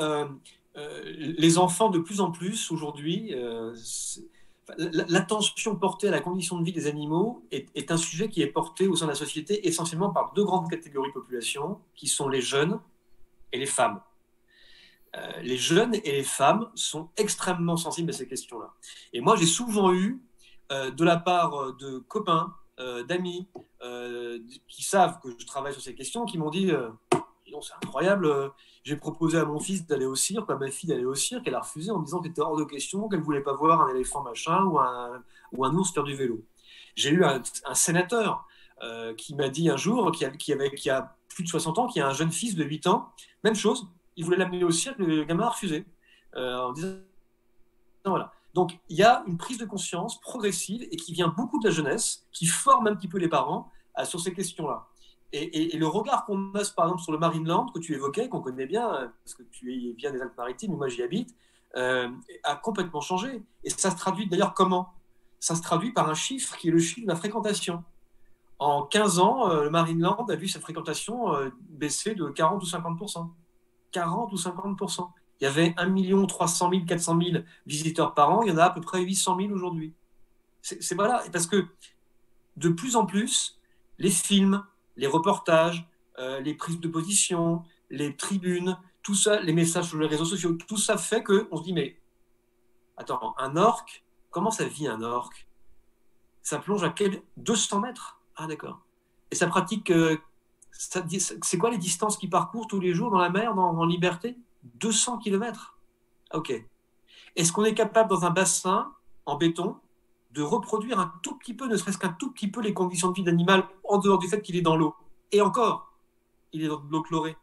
les enfants, de plus en plus, aujourd'hui, l'attention portée à la condition de vie des animaux est un sujet qui est porté au sein de la société essentiellement par deux grandes catégories de population, qui sont les jeunes et les femmes. Les jeunes et les femmes sont extrêmement sensibles à ces questions-là. Et moi, j'ai souvent eu, de la part de copains, d'amis, qui savent que je travaille sur ces questions, qui m'ont dit c'est incroyable, j'ai proposé à mon fils d'aller au cirque, à ma fille d'aller au cirque, elle a refusé en me disant que c'était hors de question, qu'elle ne voulait pas voir un éléphant machin ou un ours faire du vélo. J'ai eu un sénateur qui m'a dit un jour, qui a plus de 60 ans, qui a un jeune fils de 8 ans, même chose, il voulait l'amener au cirque, le gamin a refusé, en disant voilà. Donc il y a une prise de conscience progressive et qui vient beaucoup de la jeunesse, qui forme un petit peu les parents sur ces questions-là. Et le regard qu'on a, par exemple, sur le Marineland que tu évoquais, qu'on connaît bien, parce que tu viens des Alpes-Maritimes, moi j'y habite, a complètement changé. Et ça se traduit d'ailleurs comment? Ça se traduit par un chiffre qui est le chiffre de la fréquentation. En 15 ans, le Marineland a vu sa fréquentation baisser de 40 ou 50%. 40 ou 50%. Il y avait 1 300 000, 400 000 visiteurs par an, il y en a à peu près 800 000 aujourd'hui. C'est voilà, parce que de plus en plus, les films, les reportages, les prises de position, les tribunes, tout ça, les messages sur les réseaux sociaux, tout ça fait qu'on se dit, mais attends, un orque, comment ça vit un orque? Ça plonge à 200 mètres? Ah d'accord. Et ça pratique, c'est quoi les distances qu'il parcourt tous les jours dans la mer, en liberté? 200 km. Ok. Est-ce qu'on est capable, dans un bassin en béton, de reproduire un tout petit peu, ne serait-ce qu'un tout petit peu, les conditions de vie d'animal en dehors du fait qu'il est dans l'eau? Et encore, il est dans de l'eau chlorée.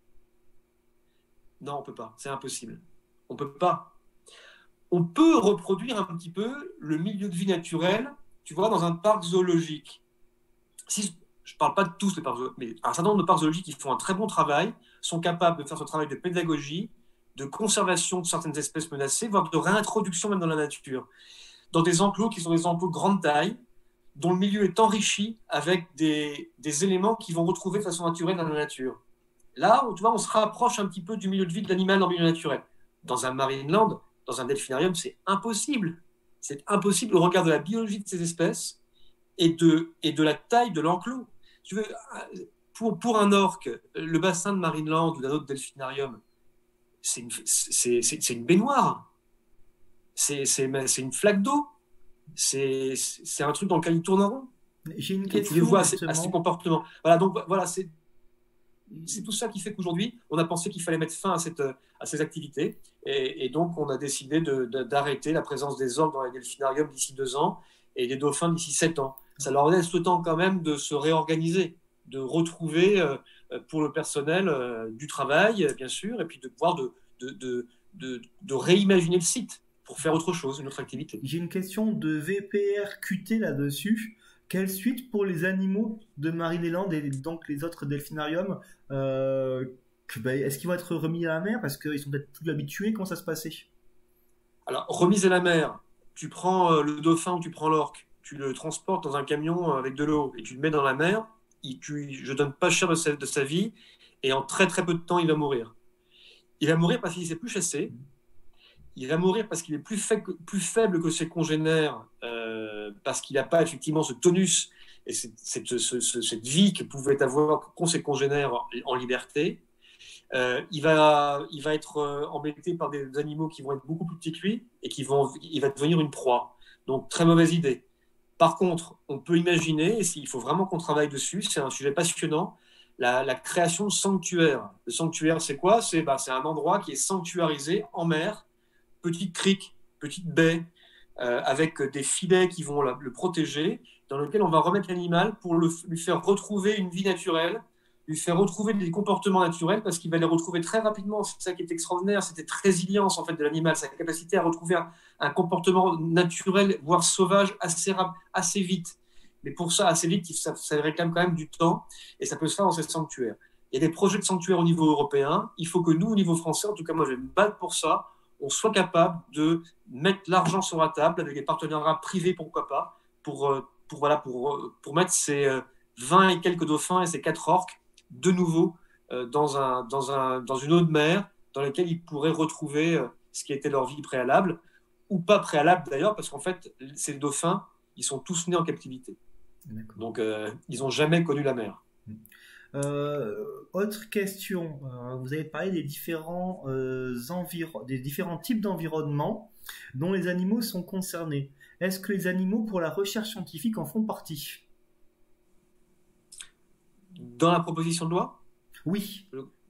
Non, on ne peut pas. C'est impossible. On ne peut pas. On peut reproduire un petit peu le milieu de vie naturel, tu vois, dans un parc zoologique. Si, je ne parle pas de tous les parcs zoologiques, mais un certain nombre de parcs zoologiques qui font un très bon travail, sont capables de faire ce travail de pédagogie, de conservation de certaines espèces menacées, voire de réintroduction même dans la nature. Dans des enclos qui sont des enclos grande taille, dont le milieu est enrichi avec des éléments qui vont retrouver de façon naturelle dans la nature. Là, tu vois, on se rapproche un petit peu du milieu de vie de l'animal dans le milieu naturel. Dans un marineland, dans un delphinarium, c'est impossible. C'est impossible au regard de la biologie de ces espèces et de la taille de l'enclos. Tu veux, pour un orque, le bassin de Marineland ou d'un autre delphinarium, c'est une baignoire. C'est une flaque d'eau. C'est un truc dans lequel ils tournent en rond.
J'ai une
Et tu les
question
vois à ces
justement.
comportements. Voilà, donc voilà, c'est tout ça qui fait qu'aujourd'hui, on a pensé qu'il fallait mettre fin à ces activités. Et donc, on a décidé d'arrêter la présence des orques dans les delphinariums d'ici 2 ans et des dauphins d'ici 7 ans. Ça leur laisse le temps quand même de se réorganiser, de retrouver pour le personnel du travail, bien sûr, et puis de pouvoir de réimaginer le site pour faire autre chose, une autre activité.
J'ai une question de VPRQT là-dessus. Quelle suite pour les animaux de Marineland et donc les autres delphinariums? est-ce qu'ils vont être remis à la mer parce qu'ils sont peut-être plus habitués? Comment ça se passait?
Alors, remise à la mer, tu prends le dauphin ou tu prends l'orque, tu le transportes dans un camion avec de l'eau et tu le mets dans la mer, je donne pas cher de sa vie et en très très peu de temps, il va mourir. Il va mourir parce qu'il ne sait plus chasser, il va mourir parce qu'il est plus faible que ses congénères, parce qu'il n'a pas effectivement ce tonus et cette vie que pouvaient avoir ses congénères en liberté. Il va être embêté par des animaux qui vont être beaucoup plus petits que lui et il va devenir une proie. Donc, très mauvaise idée. Par contre, on peut imaginer, et il faut vraiment qu'on travaille dessus, c'est un sujet passionnant, la création de sanctuaires. Le sanctuaire, c'est quoi? C'est un endroit qui est sanctuarisé en mer, petite crique, petite baie, avec des filets qui vont le protéger, dans lequel on va remettre l'animal pour lui faire retrouver une vie naturelle, lui faire retrouver des comportements naturels, parce qu'il va les retrouver très rapidement. C'est ça qui est extraordinaire, c'est cette résilience en fait de l'animal, sa capacité à retrouver un comportement naturel, voire sauvage, assez vite. Mais pour ça, assez vite, ça réclame quand même du temps, et ça peut se faire dans ces sanctuaires. Il y a des projets de sanctuaires au niveau européen. Il faut que nous, au niveau français, en tout cas moi je vais me battre pour ça, on soit capable de mettre l'argent sur la table avec des partenariats privés, pourquoi pas, pour mettre ces 20 et quelques dauphins et ces 4 orques de nouveau dans une eau de mer dans laquelle ils pourraient retrouver ce qui était leur vie préalable, ou pas préalable d'ailleurs, parce qu'en fait, ces dauphins, ils sont tous nés en captivité. Donc, ils n'ont jamais connu la mer.
Autre question, vous avez parlé des différents types d'environnements dont les animaux sont concernés. Est-ce que les animaux pour la recherche scientifique en font partie?
Dans la proposition de loi?
Oui.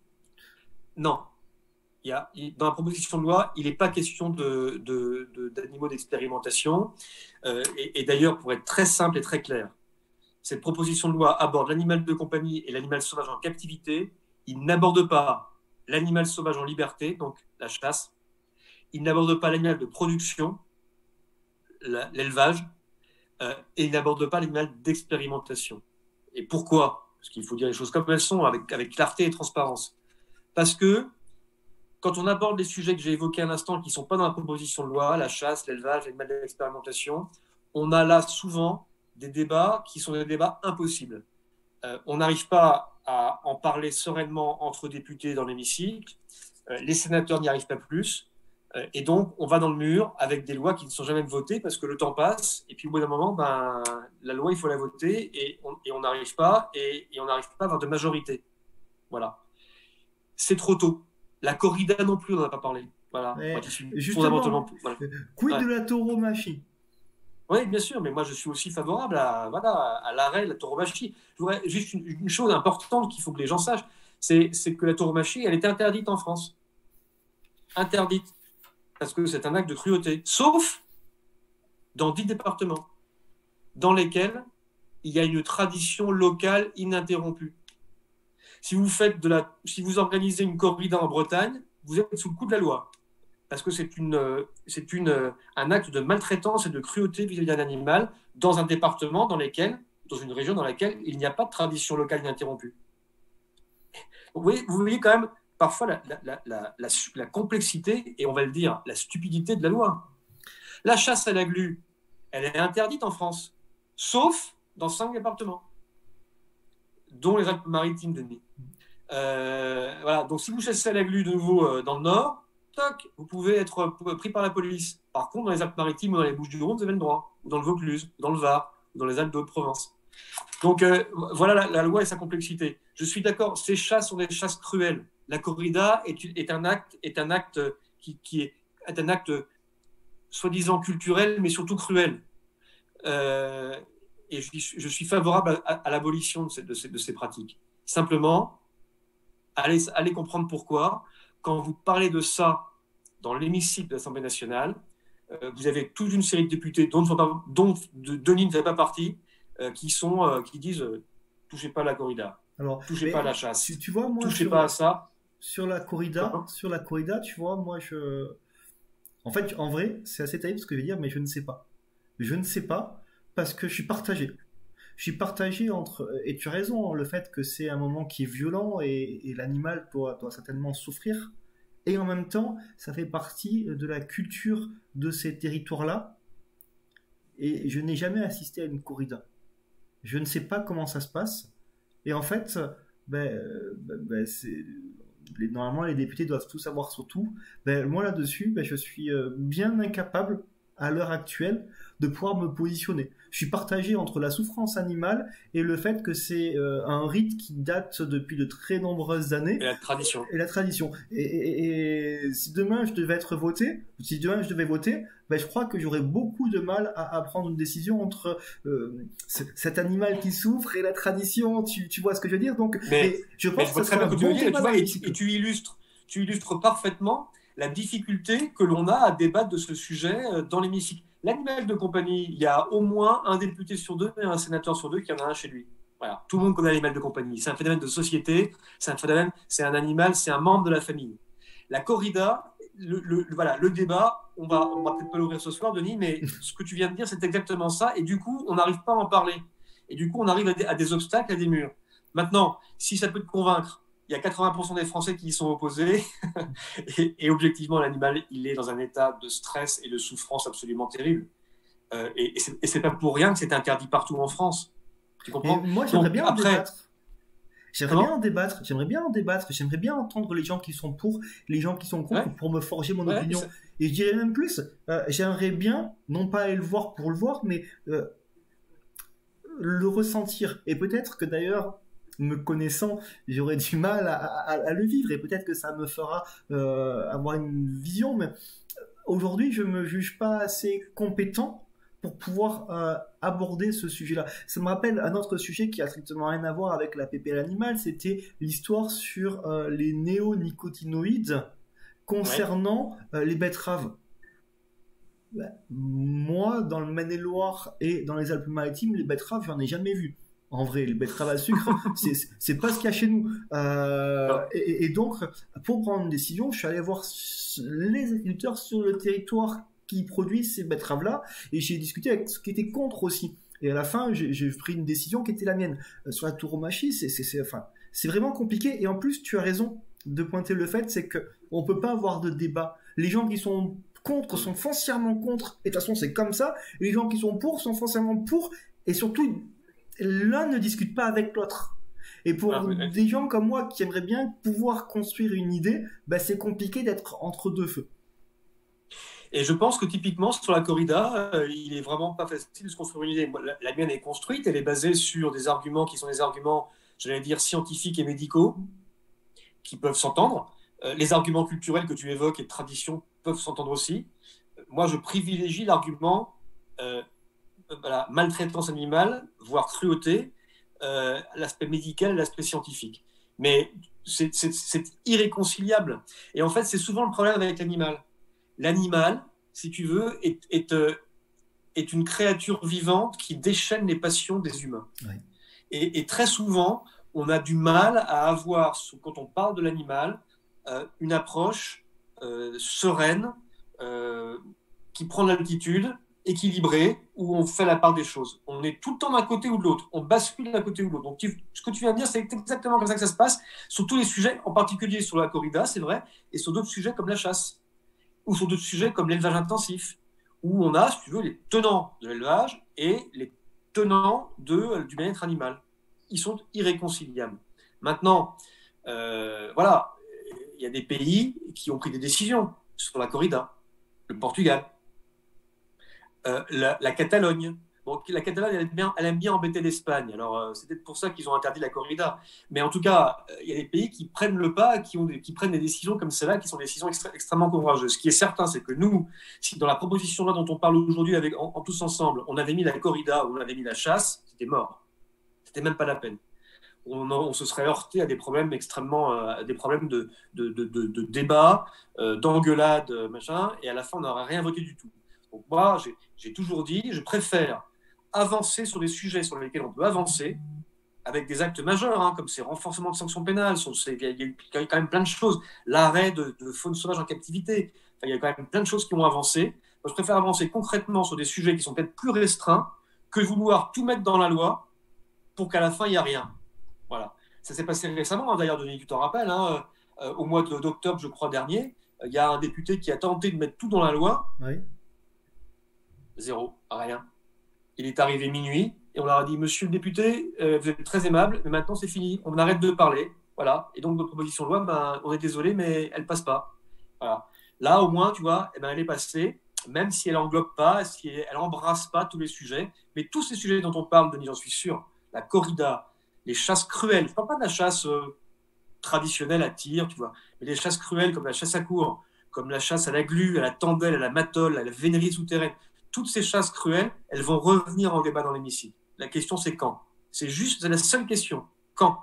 Non. Dans la proposition de loi, il n'est pas question d'animaux d'expérimentation. Et d'ailleurs, pour être très simple et très clair, cette proposition de loi aborde l'animal de compagnie et l'animal sauvage en captivité. Il n'aborde pas l'animal sauvage en liberté, donc la chasse. Il n'aborde pas l'animal de production, l'élevage. Et il n'aborde pas l'animal d'expérimentation. Et pourquoi? Parce qu'il faut dire les choses comme elles sont, avec clarté et transparence. Parce que quand on aborde les sujets que j'ai évoqués à l'instant, qui ne sont pas dans la proposition de loi, la chasse, l'élevage, l'animal d'expérimentation, on a là souvent des débats qui sont des débats impossibles. On n'arrive pas à en parler sereinement entre députés dans l'hémicycle, les sénateurs n'y arrivent pas plus, et donc on va dans le mur avec des lois qui ne sont jamais votées parce que le temps passe, et puis au bout d'un moment, la loi, il faut la voter, et on n'arrive pas, et on n'arrive pas à avoir de majorité. Voilà. C'est trop tôt. La corrida non plus, on n'en a pas parlé. Voilà. Moi, qui suis fondamentalement. Voilà.
Quid de la tauromachie?
Oui, bien sûr, mais moi je suis aussi favorable à l'arrêt de la tauromachie. Je voudrais juste une chose importante qu'il faut que les gens sachent, c'est que la tauromachie, elle était interdite en France. Interdite. Parce que c'est un acte de cruauté. Sauf dans 10 départements, dans lesquels il y a une tradition locale ininterrompue. Si vous organisez une corrida en Bretagne, vous êtes sous le coup de la loi. Parce que c'est un acte de maltraitance et de cruauté vis-à-vis d'un animal dans un département dans une région dans laquelle il n'y a pas de tradition locale ininterrompue. Vous voyez quand même parfois la complexité, et on va le dire, la stupidité de la loi. La chasse à la glu, elle est interdite en France, sauf dans 5 départements, dont les Alpes-Maritimes de nuit. Voilà. Donc si vous chassez à la glu de nouveau dans le Nord, vous pouvez être pris par la police. Par contre, dans les Alpes-Maritimes ou dans les Bouches-du-Rhône, vous avez le droit. Ou dans le Vaucluse, ou dans le Var, ou dans les Alpes de Haute-Provence. Donc voilà la loi et sa complexité. Je suis d'accord, ces chasses sont des chasses cruelles. La corrida est un acte qui est un acte soi-disant culturel, mais surtout cruel. Et je suis favorable à l'abolition de ces pratiques. Simplement, allez comprendre pourquoi. Quand vous parlez de ça dans l'hémicycle de l'Assemblée nationale, vous avez toute une série de députés dont Denis ne fait pas partie, qui disent touchez pas à la corrida, touchez pas à la chasse,
tu vois, moi,
touchez pas à ça.
Sur la corrida, tu vois, moi en fait, en vrai, c'est assez terrible ce que je vais dire, mais je ne sais pas. Je ne sais pas parce que je suis partagé. je suis partagé entre, et tu as raison, le fait que c'est un moment qui est violent et l'animal doit certainement souffrir. Et en même temps, ça fait partie de la culture de ces territoires-là. Et je n'ai jamais assisté à une corrida. Je ne sais pas comment ça se passe. Et en fait, normalement, les députés doivent tout savoir sur tout. Moi, là-dessus, je suis bien incapable, à l'heure actuelle, de pouvoir me positionner. Je suis partagé entre la souffrance animale et le fait que c'est un rite qui date depuis de très nombreuses années.
Et la tradition.
Et la tradition. Et si demain je devais voter, je crois que j'aurais beaucoup de mal à prendre une décision entre cet animal qui souffre et la tradition. Tu vois ce que je veux dire? Donc, je pense que ça serait un bon débat.
Et tu illustres parfaitement la difficulté que l'on a à débattre de ce sujet dans l'hémicycle. L'animal de compagnie, il y a au moins un député sur deux et un sénateur sur deux qui en a un chez lui. Voilà. Tout le monde connaît l'animal de compagnie. C'est un phénomène de société, c'est un animal, c'est un membre de la famille. La corrida, le débat, on va peut-être pas l'ouvrir ce soir, Denis, mais ce que tu viens de dire, c'est exactement ça. Et du coup, on n'arrive pas à en parler. Et du coup, on arrive à des obstacles, à des murs. Maintenant, si ça peut te convaincre, il y a 80% des Français qui y sont opposés. et objectivement, l'animal, il est dans un état de stress et de souffrance absolument terrible. Et c'est pas pour rien que c'est interdit partout en France. Tu comprends?
Moi, j'aimerais bien en débattre. J'aimerais bien en débattre. J'aimerais bien entendre les gens qui sont pour, les gens qui sont contre, pour me forger mon opinion. Et je dirais même plus, j'aimerais bien, non pas aller le voir pour le voir, mais le ressentir. Et peut-être que d'ailleurs, me connaissant, j'aurais du mal à le vivre. Et peut-être que ça me fera avoir une vision. Mais aujourd'hui, je me juge pas assez compétent pour pouvoir aborder ce sujet-là. Ça me rappelle un autre sujet qui a strictement rien à voir avec la PPL animale, c'était l'histoire sur les néonicotinoïdes concernant les betteraves. Moi, dans le Maine-et-Loire et dans les Alpes-Maritimes, les betteraves, j'en ai jamais vu. En vrai, les betteraves à sucre, c'est pas ce qu'il y a chez nous. Et donc, pour prendre une décision, je suis allé voir les agriculteurs sur le territoire qui produisent ces betteraves-là, et j'ai discuté avec ceux qui étaient contre aussi. Et à la fin, j'ai pris une décision qui était la mienne. Sur la tauromachie, c'est vraiment compliqué. Et en plus, tu as raison de pointer le fait, c'est qu'on peut pas avoir de débat. Les gens qui sont contre sont foncièrement contre, et de toute façon, c'est comme ça. Et les gens qui sont pour sont foncièrement pour, et surtout, l'un ne discute pas avec l'autre. Et pour des gens comme moi qui aimeraient bien pouvoir construire une idée, c'est compliqué d'être entre deux feux.
Et je pense que typiquement sur la corrida, il est vraiment pas facile de se construire une idée. La mienne est construite, elle est basée sur des arguments qui sont des arguments, j'allais dire, scientifiques et médicaux, qui peuvent s'entendre. Les arguments culturels que tu évoques et de tradition peuvent s'entendre aussi. Moi, je privilégie l'argument maltraitance animale, voire cruauté, l'aspect médical, l'aspect scientifique. Mais c'est irréconciliable. Et en fait, c'est souvent le problème avec l'animal. L'animal, si tu veux, est une créature vivante qui déchaîne les passions des humains. Oui. Et très souvent, on a du mal à avoir, quand on parle de l'animal, une approche sereine, qui prend de l'altitude, équilibrée, où on fait la part des choses. On est tout le temps d'un côté ou de l'autre. On bascule d'un côté ou de l'autre. Donc, ce que tu viens de dire, c'est exactement comme ça que ça se passe sur tous les sujets, en particulier sur la corrida, c'est vrai, et sur d'autres sujets comme la chasse, ou sur d'autres sujets comme l'élevage intensif, où on a, si tu veux, les tenants de l'élevage et les tenants du bien-être animal. Ils sont irréconciliables. Maintenant, voilà, il y a des pays qui ont pris des décisions sur la corrida. Le Portugal, la Catalogne. Bon, la Catalogne, elle aime bien embêter l'Espagne. Alors, c'est peut-être pour ça qu'ils ont interdit la corrida. Mais en tout cas, il y a des pays qui prennent le pas, qui prennent des décisions comme celle-là, qui sont des décisions extrêmement courageuses. Ce qui est certain, c'est que nous, si dans la proposition là dont on parle aujourd'hui en tous ensemble, on avait mis la corrida ou on avait mis la chasse, c'était mort. C'était même pas la peine. On se serait heurté à des problèmes des problèmes de débat, d'engueulade, machin, et à la fin, on n'aurait rien voté du tout. Donc moi, j'ai toujours dit, je préfère avancer sur des sujets sur lesquels on peut avancer, avec des actes majeurs, comme ces renforcements de sanctions pénales, il y a quand même plein de choses, l'arrêt de faune sauvage en captivité, il y a quand même plein de choses qui ont avancé. Moi, je préfère avancer concrètement sur des sujets qui sont peut-être plus restreints que vouloir tout mettre dans la loi pour qu'à la fin, il n'y a rien. Voilà. Ça s'est passé récemment, d'ailleurs, Denis, tu t'en rappelles, au mois d'octobre, je crois, dernier, il y a un député qui a tenté de mettre tout dans la loi.
Oui.
Zéro, rien. Il est arrivé minuit et on leur a dit, monsieur le député, vous êtes très aimable, mais maintenant c'est fini, on arrête de parler. Voilà. Et donc, votre proposition de loi, on est désolé, mais elle ne passe pas. Voilà. Là, au moins, tu vois, elle est passée, même si elle n'englobe pas, si elle n'embrasse pas tous les sujets. Mais tous ces sujets dont on parle, Denis, j'en suis sûr, la corrida, les chasses cruelles, je ne parle pas de la chasse traditionnelle à tir, tu vois, mais les chasses cruelles comme la chasse à courre, comme la chasse à la glu, à la tendelle, à la matole, à la vénerie souterraine, toutes ces chasses cruelles, elles vont revenir en débat dans l'hémicycle. La question, c'est quand. C'est la seule question. Quand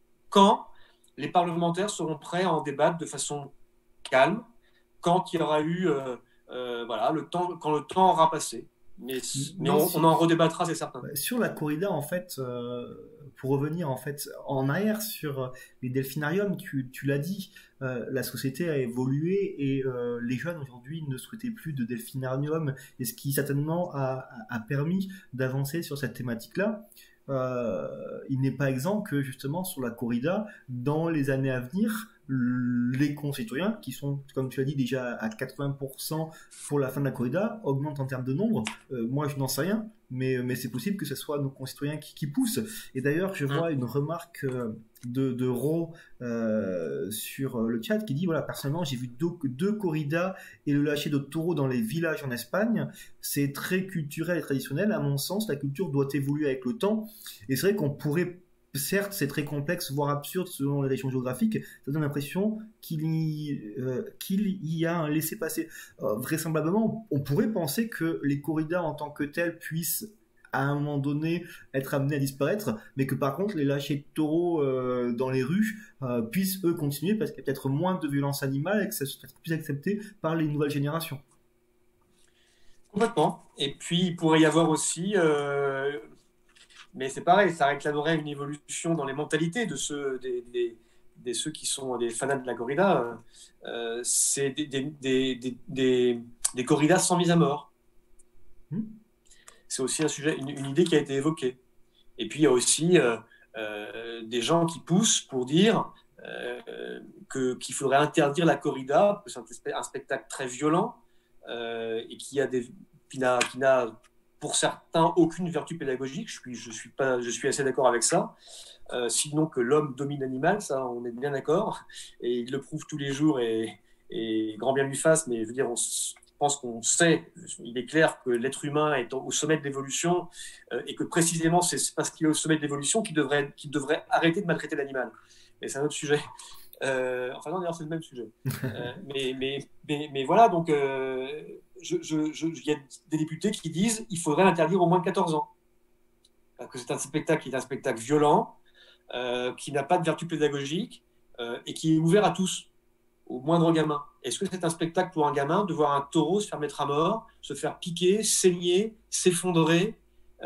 les parlementaires seront prêts à en débattre de façon calme, quand il y aura eu le temps, quand le temps aura passé. Mais on en redébattra, c'est certain.
Sur la corrida, en fait, pour revenir en fait en arrière sur les delphinariums, tu l'as dit, la société a évolué et les jeunes aujourd'hui ne souhaitaient plus de delphinarium, et ce qui certainement a permis d'avancer sur cette thématique-là. Il n'est pas exempt que justement sur la corrida, dans les années à venir, les concitoyens, qui sont, comme tu l'as dit, déjà à 80% pour la fin de la corrida, augmentent en termes de nombre. Moi, je n'en sais rien, mais c'est possible que ce soit nos concitoyens qui poussent. Et d'ailleurs, je vois une remarque de Ro sur le chat qui dit, voilà, personnellement, j'ai vu deux corridas et le lâcher de taureaux dans les villages en Espagne. C'est très culturel et traditionnel. À mon sens, la culture doit évoluer avec le temps. Et c'est vrai qu'on pourrait... Certes, c'est très complexe, voire absurde selon les régions géographiques. Ça donne l'impression qu'il y a un laissez-passer. Vraisemblablement, on pourrait penser que les corridas en tant que telles puissent à un moment donné être amenés à disparaître, mais que par contre les lâchers de taureaux dans les rues puissent eux continuer parce qu'il y a peut-être moins de violence animale et que ça soit plus accepté par les nouvelles générations.
Complètement. Et puis il pourrait y avoir aussi... Mais c'est pareil, ça réclamerait une évolution dans les mentalités de ceux qui sont des fanats de la corrida. C'est des corridas sans mise à mort. C'est aussi un sujet, une idée qui a été évoquée. Et puis il y a aussi des gens qui poussent pour dire qu'il faudrait interdire la corrida, parce que c'est un spectacle très violent et qui n'a pour certains aucune vertu pédagogique. Je suis assez d'accord avec ça. Sinon que l'homme domine l'animal, ça on est bien d'accord, et il le prouve tous les jours, et grand bien lui fasse. Mais je veux dire, je pense qu'on sait, il est clair que l'être humain est au sommet de l'évolution, et que précisément c'est parce qu'il est au sommet de l'évolution qu'il devrait arrêter de maltraiter l'animal. Mais c'est un autre sujet. Enfin non, d'ailleurs c'est le même sujet. Mais voilà, donc il y a des députés qui disent qu'il faudrait interdire au moins de 14 ans. Parce que c'est un spectacle qui est un spectacle violent, qui n'a pas de vertu pédagogique, et qui est ouvert à tous, au moindre gamin. Est-ce que c'est un spectacle pour un gamin de voir un taureau se faire mettre à mort, se faire piquer, saigner, s'effondrer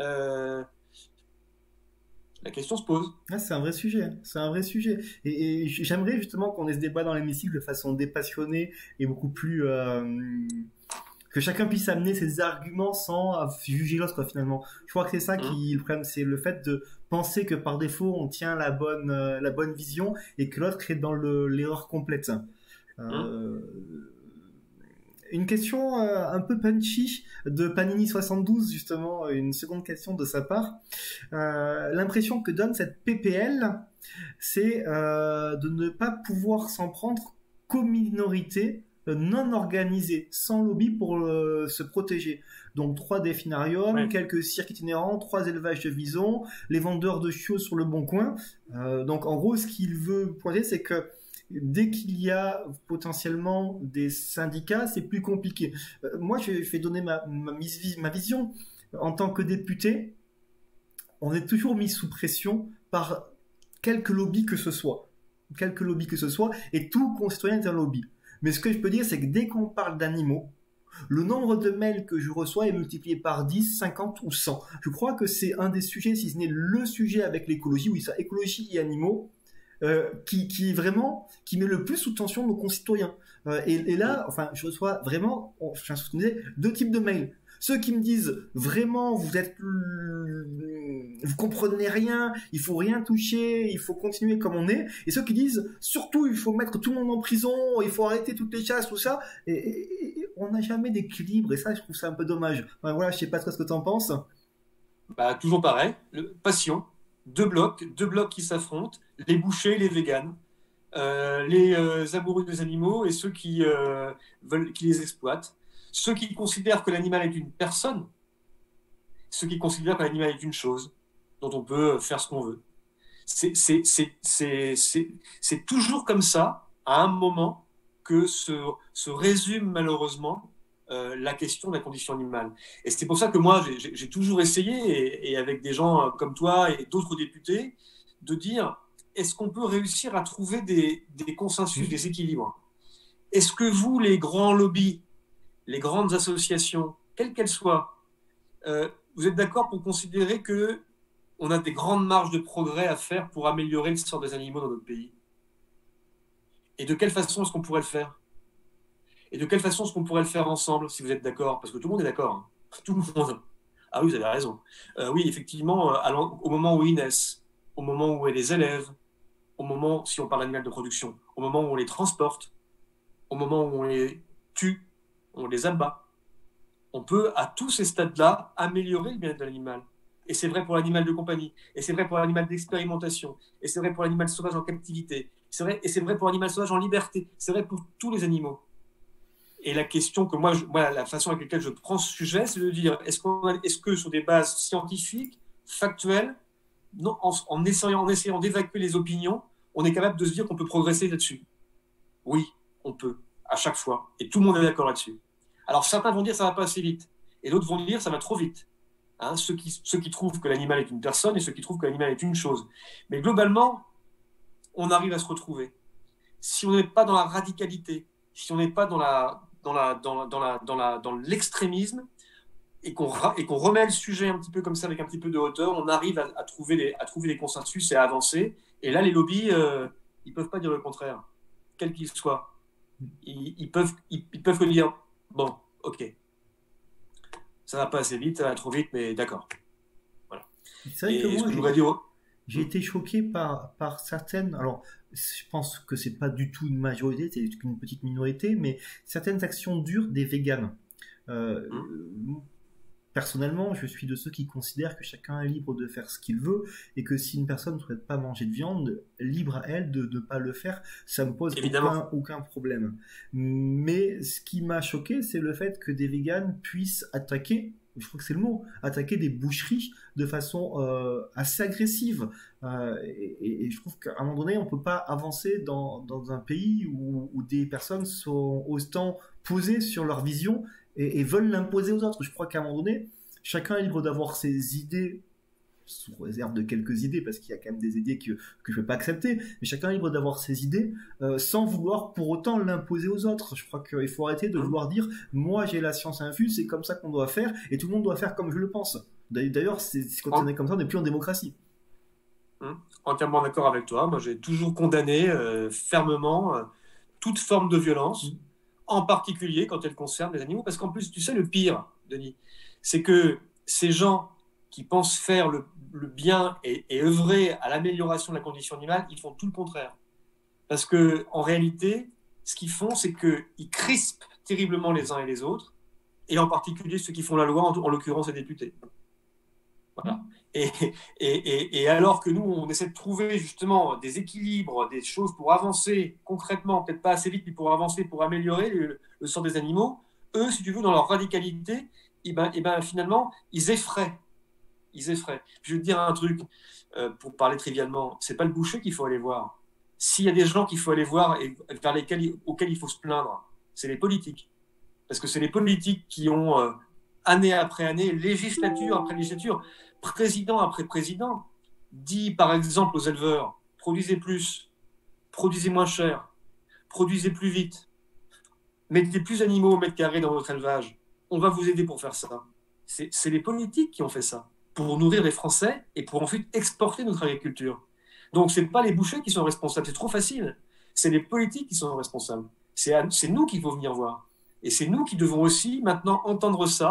La question se pose.
Ah, c'est un vrai sujet, c'est un vrai sujet. Et j'aimerais justement qu'on ait ce débat dans l'hémicycle de façon dépassionnée et beaucoup plus... que chacun puisse amener ses arguments sans juger l'autre, quoi, finalement. Je crois que c'est ça qui le problème, c'est le fait de penser que par défaut on tient la bonne vision et que l'autre est dans l'erreur complète. Une question un peu punchy de Panini72, justement, une seconde question de sa part. L'impression que donne cette PPL, c'est de ne pas pouvoir s'en prendre qu'aux minorités non organisées, sans lobby pour se protéger. Donc 3 delphinariums, quelques cirques itinérants, 3 élevages de visons, les vendeurs de chiots sur le bon coin. Donc en gros, ce qu'il veut pointer, c'est que dès qu'il y a potentiellement des syndicats, c'est plus compliqué. Moi, je vais donner ma vision. En tant que député, on est toujours mis sous pression par quelque lobby que ce soit. Et tout concitoyen est un lobby. Mais ce que je peux dire, c'est que dès qu'on parle d'animaux, le nombre de mails que je reçois est multiplié par 10, 50 ou 100. Je crois que c'est un des sujets, si ce n'est le sujet avec l'écologie, oui, ça, écologie et animaux, qui met le plus sous tension nos concitoyens. Et là, enfin, je reçois vraiment, 2 types de mails. Ceux qui me disent vraiment vous comprenez rien, il faut rien toucher, il faut continuer comme on est, et ceux qui disent surtout il faut mettre tout le monde en prison, il faut arrêter toutes les chasses, tout ça, et on n'a jamais d'équilibre, et ça je trouve ça un peu dommage. Enfin, voilà, je sais pas trop ce que tu en penses.
Bah, toujours pareil, passion, deux blocs qui s'affrontent, les bouchers, les véganes, les amoureux des animaux et ceux qui les exploitent, ceux qui considèrent que l'animal est une personne, ceux qui considèrent que l'animal est une chose dont on peut faire ce qu'on veut. C'est toujours comme ça, à un moment, que se résume malheureusement la question de la condition animale. Et c'est pour ça que moi, j'ai toujours essayé, et avec des gens comme toi et d'autres députés, de dire, est-ce qu'on peut réussir à trouver des consensus, des équilibres? Est-ce que vous, les grands lobbies, les grandes associations, quelles qu'elles soient, vous êtes d'accord pour considérer qu'on a des grandes marges de progrès à faire pour améliorer le sort des animaux dans notre pays? Et de quelle façon est-ce qu'on pourrait le faire? Et de quelle façon est-ce qu'on pourrait le faire ensemble, si vous êtes d'accord? Parce que tout le monde est d'accord. Hein. Tout le monde. Ah oui, vous avez raison. Oui, effectivement, au moment où ils naissent, au moment où on les élève, au moment, si on parle d'animal de production, au moment où on les transporte, au moment où on les tue, on les abat, on peut, à tous ces stades-là, améliorer le bien-être de l'animal. Et c'est vrai pour l'animal de compagnie, et c'est vrai pour l'animal d'expérimentation, et c'est vrai pour l'animal sauvage en captivité, et c'est vrai pour l'animal sauvage en liberté, c'est vrai pour tous les animaux. Et la question que moi, la façon avec laquelle je prends ce sujet, c'est de dire, est-ce que sur des bases scientifiques, factuelles, non, en essayant d'évacuer les opinions, on est capable de se dire qu'on peut progresser là-dessus? Oui, on peut, à chaque fois. Et tout le monde est d'accord là-dessus. Alors certains vont dire ça va pas assez vite, et d'autres vont dire ça va trop vite. Hein, ceux qui trouvent que l'animal est une personne et ceux qui trouvent que l'animal est une chose. Mais globalement, on arrive à se retrouver. Si on n'est pas dans la radicalité, si on n'est pas dans l'extrémisme, et qu'on remet le sujet un petit peu comme ça, avec un petit peu de hauteur, on arrive à trouver des consensus et à avancer. Et là, les lobbies, ils ne peuvent pas dire le contraire, quel qu'il soit. Ils peuvent que dire, bon, ok, ça va pas assez vite, ça va trop vite, mais d'accord. Voilà.
C'est vrai que
Et ce
moi,
que je voudrais dire...
j'ai été choqué par certaines. Alors, je pense que c'est pas du tout une majorité, c'est une petite minorité, mais certaines actions dures des véganes. Euh, Personnellement, je suis de ceux qui considèrent que chacun est libre de faire ce qu'il veut et que si une personne ne souhaite pas manger de viande, libre à elle de ne pas le faire, ça me pose aucun problème. Mais ce qui m'a choqué, c'est le fait que des véganes puissent attaquer, je crois que c'est le mot, attaquer des boucheries de façon assez agressive. Et je trouve qu'à un moment donné, on ne peut pas avancer dans un pays où des personnes sont autant posées sur leur vision et veulent l'imposer aux autres. Je crois qu'à un moment donné, chacun est libre d'avoir ses idées, sous réserve de quelques idées, parce qu'il y a quand même des idées que je ne peux pas accepter, mais chacun est libre d'avoir ses idées sans vouloir pour autant l'imposer aux autres. Je crois qu'il faut arrêter de vouloir dire « moi j'ai la science infuse, c'est comme ça qu'on doit faire, et tout le monde doit faire comme je le pense ». D'ailleurs, quand on est comme ça, on n'est plus en démocratie.
Entièrement d'accord avec toi. Moi, j'ai toujours condamné fermement toute forme de violence, en particulier quand elle concerne les animaux, parce qu'en plus, tu sais, le pire, Denis, c'est que ces gens qui pensent faire le bien et œuvrer à l'amélioration de la condition animale, ils font tout le contraire. Parce qu'en réalité, ce qu'ils font, c'est qu'ils crispent terriblement les uns et les autres, et en particulier ceux qui font la loi, en l'occurrence les députés. Voilà. Et alors que nous, on essaie de trouver justement des équilibres, des choses pour avancer concrètement, peut-être pas assez vite, mais pour avancer, pour améliorer le sort des animaux, eux, si tu veux, dans leur radicalité, finalement, ils effraient. Je vais te dire un truc, pour parler trivialement, c'est pas le boucher qu'il faut aller voir. S'il y a des gens qu'il faut aller voir et auxquels il faut se plaindre, c'est les politiques. Parce que c'est les politiques qui ont, année après année, législature après législature, président après président, dit par exemple aux éleveurs, produisez plus, produisez moins cher, produisez plus vite, mettez plus d'animaux au mètre carré dans votre élevage, on va vous aider pour faire ça. C'est les politiques qui ont fait ça, pour nourrir les Français et pour ensuite exporter notre agriculture. Donc ce n'est pas les bouchers qui sont responsables, c'est trop facile. C'est les politiques qui sont responsables. C'est nous qu'il faut venir voir. Et c'est nous qui devons aussi maintenant entendre ça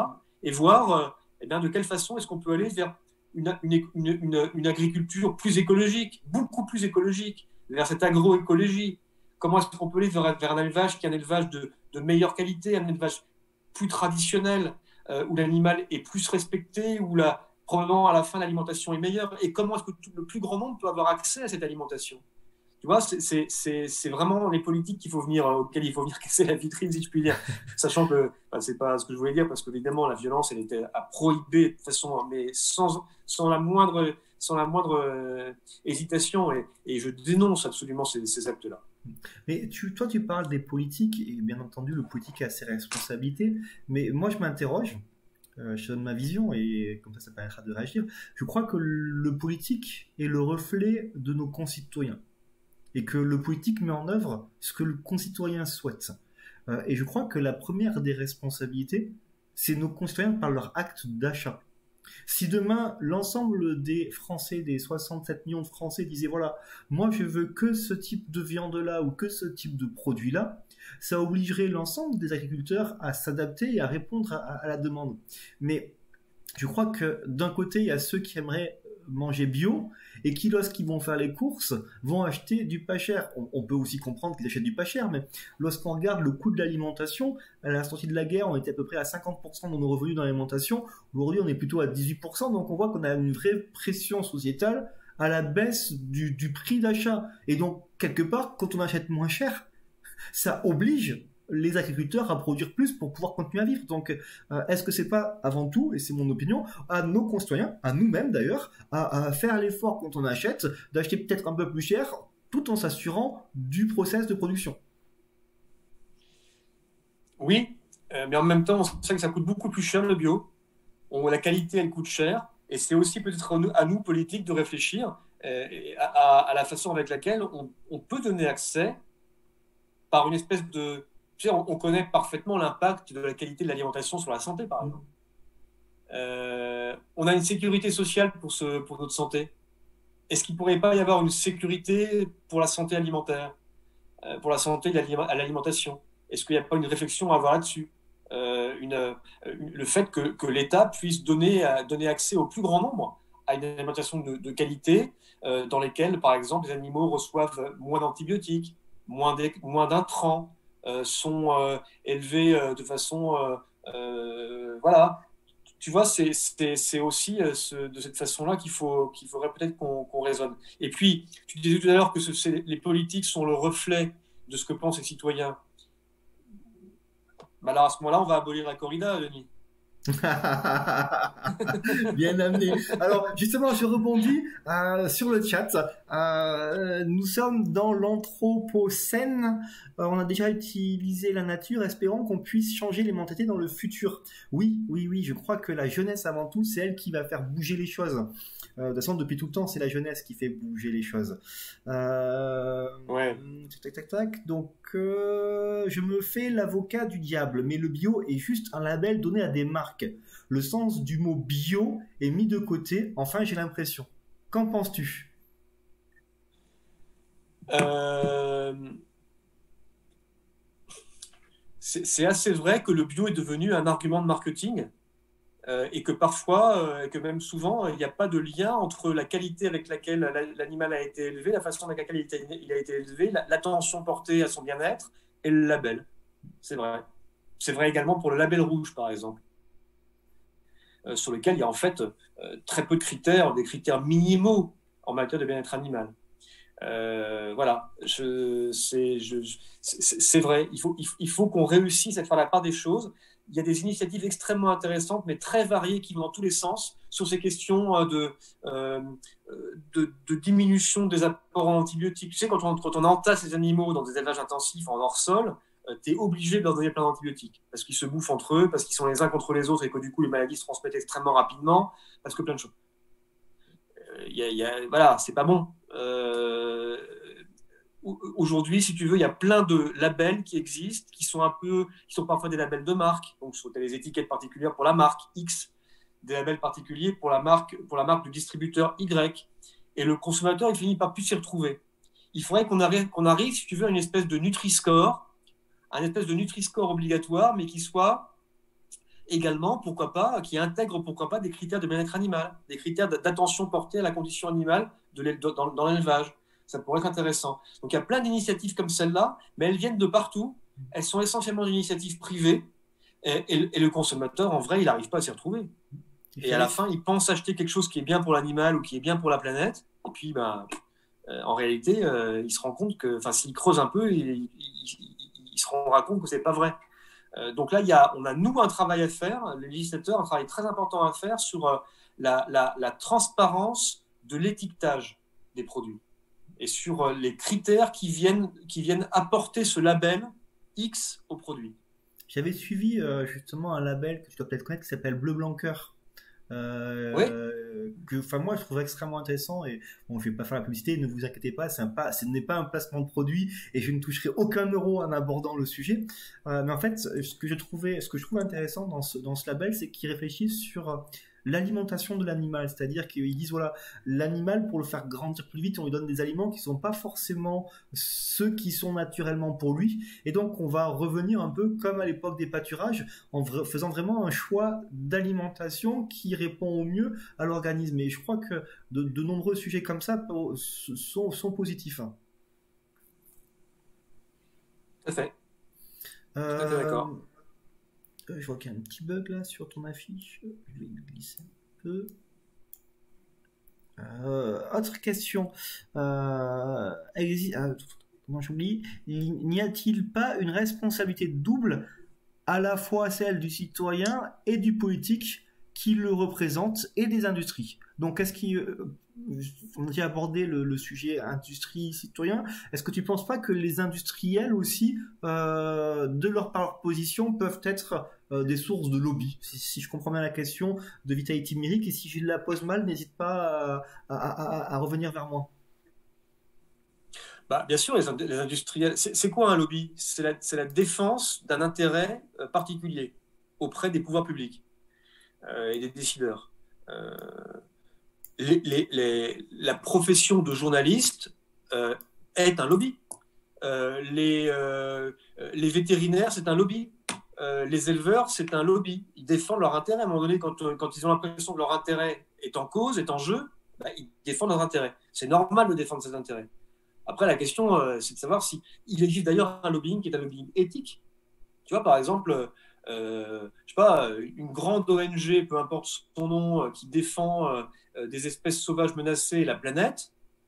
et voir eh bien, de quelle façon est-ce qu'on peut aller vers une agriculture plus écologique, beaucoup plus écologique, vers cette agroécologie. Comment est-ce qu'on peut aller vers un élevage qui est un élevage de meilleure qualité, un élevage plus traditionnel, où l'animal est plus respecté, où probablement à la fin l'alimentation est meilleure, et comment est-ce que le plus grand nombre peut avoir accès à cette alimentation. Tu vois, c'est vraiment les politiques auxquelles il faut venir casser la vitrine, si je puis dire. Sachant que, c'est pas ce que je voulais dire, parce qu'évidemment, la violence, elle était à prohiber de toute façon, mais sans la moindre hésitation. Et je dénonce absolument ces actes-là.
Mais toi, tu parles des politiques, et bien entendu, le politique a ses responsabilités, mais moi, je m'interroge, je donne ma vision, et comme ça permettra de réagir. Je crois que le politique est le reflet de nos concitoyens, et que le politique met en œuvre ce que le concitoyen souhaite. Et je crois que la première des responsabilités, c'est nos concitoyens par leur acte d'achat. Si demain, l'ensemble des Français, des 67 millions de Français disaient, voilà, moi je veux que ce type de viande-là ou que ce type de produit-là, ça obligerait l'ensemble des agriculteurs à s'adapter et à répondre à la demande. Mais je crois que d'un côté, il y a ceux qui aimeraient manger bio et qui, lorsqu'ils vont faire les courses, vont acheter du pas cher. On peut aussi comprendre qu'ils achètent du pas cher, mais lorsqu'on regarde le coût de l'alimentation, à la sortie de la guerre, on était à peu près à 50% de nos revenus dans l'alimentation. Aujourd'hui, on est plutôt à 18%, donc on voit qu'on a une vraie pression sociétale à la baisse du prix d'achat. Et donc, quelque part, quand on achète moins cher, ça oblige les agriculteurs à produire plus pour pouvoir continuer à vivre. Donc, est-ce que c'est pas avant tout, et c'est mon opinion, à nos concitoyens, à nous-mêmes d'ailleurs, à faire l'effort quand on achète, d'acheter peut-être un peu plus cher, tout en s'assurant du process de production?
Oui, mais en même temps, on sait que ça coûte beaucoup plus cher le bio. La qualité, elle coûte cher. Et c'est aussi peut-être à nous, politiques, de réfléchir à la façon avec laquelle on peut donner accès par une espèce de... Tu sais, on connaît parfaitement l'impact de la qualité de l'alimentation sur la santé, par exemple. On a une sécurité sociale pour notre santé. Est-ce qu'il ne pourrait pas y avoir une sécurité pour la santé alimentaire, pour la santé à l'alimentation? Est-ce qu'il n'y a pas une réflexion à avoir là-dessus? Le fait que l'État puisse donner accès au plus grand nombre à une alimentation de qualité, dans lesquelles, par exemple, les animaux reçoivent moins d'antibiotiques, moins d'intrants, sont élevés de façon... voilà. Tu vois, c'est aussi de cette façon-là qu'il faudrait peut-être qu'on raisonne. Et puis, tu disais tout à l'heure que les politiques sont le reflet de ce que pensent les citoyens. Bah alors à ce moment-là, on va abolir la corrida, Denis.
Bien amené. Alors justement, je rebondis sur le chat. Nous sommes dans l'anthropocène. On a déjà utilisé la nature. Espérons qu'on puisse changer les mentalités dans le futur. Oui, oui, oui. Je crois que la jeunesse avant tout, c'est elle qui va faire bouger les choses. De toute façon, depuis tout le temps, c'est la jeunesse qui fait bouger les choses.
Ouais.
Tac, tac, tac. Donc, je me fais l'avocat du diable, mais le bio est juste un label donné à des marques. Le sens du mot bio est mis de côté. Enfin, j'ai l'impression. Qu'en penses-tu?
C'est assez vrai que le bio est devenu un argument de marketing. Et que parfois, que même souvent, il n'y a pas de lien entre la qualité avec laquelle l'animal a été élevé, la façon avec laquelle il a été élevé, l'attention portée à son bien-être et le label. C'est vrai. C'est vrai également pour le label rouge, par exemple, sur lequel il y a en fait très peu de critères, des critères minimaux en matière de bien-être animal. Voilà, c'est vrai. Il faut qu'on réussisse à faire la part des choses. Il y a des initiatives extrêmement intéressantes, mais très variées, qui vont dans tous les sens, sur ces questions de diminution des apports en antibiotiques. Tu sais, quand on entasse les animaux dans des élevages intensifs en hors-sol, tu es obligé de leur donner plein d'antibiotiques, parce qu'ils se bouffent entre eux, parce qu'ils sont les uns contre les autres, et que du coup, les maladies se transmettent extrêmement rapidement, parce que plein de choses. Voilà, c'est pas bon. Aujourd'hui, si tu veux, il y a plein de labels qui existent, qui sont parfois des labels de marque. Donc, tu as des étiquettes particulières pour la marque X, des labels particuliers pour la marque du distributeur Y. Et le consommateur, il finit par plus s'y retrouver. Il faudrait qu'on arrive, si tu veux, à une espèce de Nutri-Score, obligatoire, mais qui soit également, pourquoi pas, qui intègre pourquoi pas des critères de bien-être animal, des critères d'attention portée à la condition animale dans l'élevage. Ça pourrait être intéressant. Donc il y a plein d'initiatives comme celle-là, mais elles viennent de partout. Elles sont essentiellement d'initiatives privées, et le consommateur, en vrai, il n'arrive pas à s'y retrouver. Et à la fin, il pense acheter quelque chose qui est bien pour l'animal ou qui est bien pour la planète, et puis en réalité, il se rend compte que, s'il creuse un peu, il se rendra compte que c'est pas vrai. Donc là, on a, nous, un travail à faire, les législateurs, un travail très important à faire sur la transparence de l'étiquetage des produits et sur les critères qui viennent apporter ce label X au produit.
J'avais suivi justement un label que tu dois peut-être connaître qui s'appelle Bleu Blanc Cœur.
Oui.
Moi je trouve extrêmement intéressant, et bon, je vais pas faire la publicité, ne vous inquiétez pas, ce n'est pas un placement de produit et je ne toucherai aucun euro en abordant le sujet, mais en fait ce que je trouve intéressant dans ce label, c'est qu'ils réfléchissent sur l'alimentation de l'animal, c'est-à-dire qu'ils disent voilà, l'animal, pour le faire grandir plus vite, on lui donne des aliments qui sont pas forcément ceux qui sont naturellement pour lui, et donc on va revenir un peu comme à l'époque des pâturages, en faisant vraiment un choix d'alimentation qui répond au mieux à l'organisme. Et je crois que de nombreux sujets comme ça sont positifs.
Tout à fait. Tout à fait d'accord.
Je vois qu'il y a un petit bug là sur ton affiche. Je vais glisser un peu. Autre question. Comment j'oublie? N'y a-t-il pas une responsabilité double, à la fois celle du citoyen et du politique qui le représente, et des industries? Donc, on a déjà abordé le sujet industrie-citoyen. Est-ce que tu ne penses pas que les industriels aussi, par leur position, peuvent être des sources de lobby, si je comprends bien la question de Vitality Numérique, et si je la pose mal, n'hésite pas à revenir vers moi.
Bien sûr, les industriels. C'est quoi un lobby? C'est la défense d'un intérêt particulier auprès des pouvoirs publics et des décideurs. La profession de journaliste est un lobby. Les vétérinaires, c'est un lobby. Les éleveurs, c'est un lobby. Ils défendent leur intérêt. À un moment donné, quand ils ont l'impression que leur intérêt est en cause, est en jeu, ils défendent leurs intérêts. C'est normal de défendre ses intérêts. Après, la question, c'est de savoir s'il existe d'ailleurs un lobbying qui est un lobbying éthique. Tu vois, par exemple, je sais pas, une grande ONG, peu importe son nom, qui défend des espèces sauvages menacées et la planète,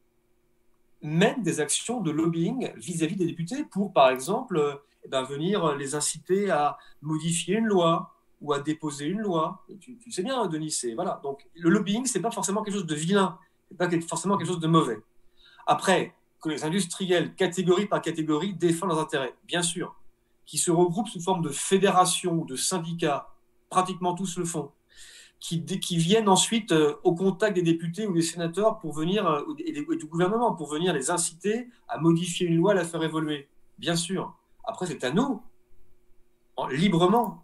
mène des actions de lobbying vis-à-vis des députés pour, par exemple, venir les inciter à modifier une loi ou à déposer une loi. Tu sais bien, Denis, voilà. Donc, le lobbying, c'est pas forcément quelque chose de vilain, c'est pas forcément quelque chose de mauvais. Après, que les industriels, catégorie par catégorie, défendent leurs intérêts, bien sûr, qui se regroupent sous forme de fédérations ou de syndicats, pratiquement tous le font, qui viennent ensuite au contact des députés ou des sénateurs pour venir, et du gouvernement, pour venir les inciter à modifier une loi, à la faire évoluer. Bien sûr. Après, c'est à nous, librement,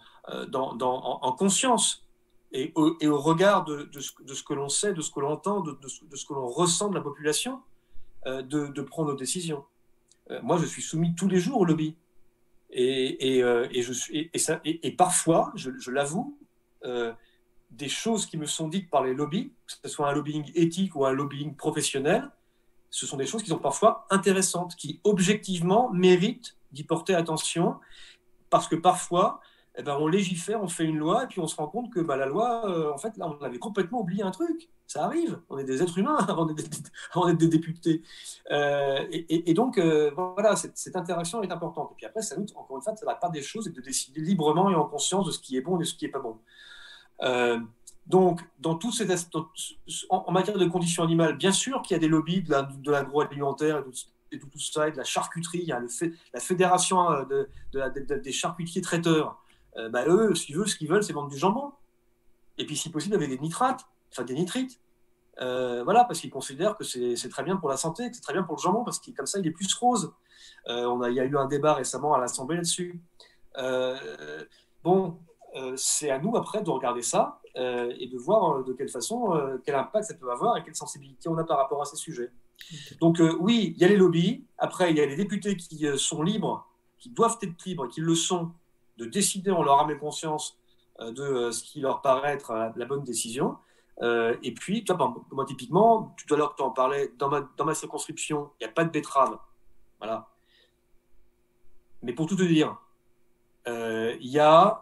en conscience, et au regard de ce que l'on sait, de ce que l'on entend, de ce que l'on ressent de la population, de prendre nos décisions. Moi, je suis soumis tous les jours au lobby. Et parfois, je l'avoue, des choses qui me sont dites par les lobbies, que ce soit un lobbying éthique ou un lobbying professionnel, ce sont des choses qui sont parfois intéressantes, qui objectivement méritent d'y porter attention, parce que parfois, on légifère, on fait une loi, et puis on se rend compte que la loi, en fait, là, on avait complètement oublié un truc. Ça arrive, on est des êtres humains avant d'être des députés. Donc, voilà, cette interaction est importante. Et puis après, ça nous, encore une fois, de faire la part des choses et de décider librement et en conscience de ce qui est bon et de ce qui n'est pas bon. Donc, dans tous ces en matière de conditions animales, bien sûr qu'il y a des lobbies de l'agroalimentaire et tout ça, et de la charcuterie. Il y a la fédération des charcutiers traiteurs. Eux, ce qu'ils veulent, c'est vendre du jambon. Et puis, si possible, avec des nitrites. Voilà, parce qu'ils considèrent que c'est très bien pour la santé, que c'est très bien pour le jambon, parce que comme ça, il est plus rose. Il y a eu un débat récemment à l'Assemblée là-dessus. C'est à nous, après, de regarder ça et de voir de quelle façon, quel impact ça peut avoir et quelle sensibilité on a par rapport à ces sujets. Donc, oui, il y a les lobbies. Après, il y a les députés qui sont libres, qui doivent être libres, qui le sont, de décider en leur âme et conscience de ce qui leur paraît être la bonne décision. Et puis, tu vois, moi, typiquement, tout à l'heure, tu en parlais, dans ma circonscription, il n'y a pas de betterave. Voilà. Mais pour tout te dire, il y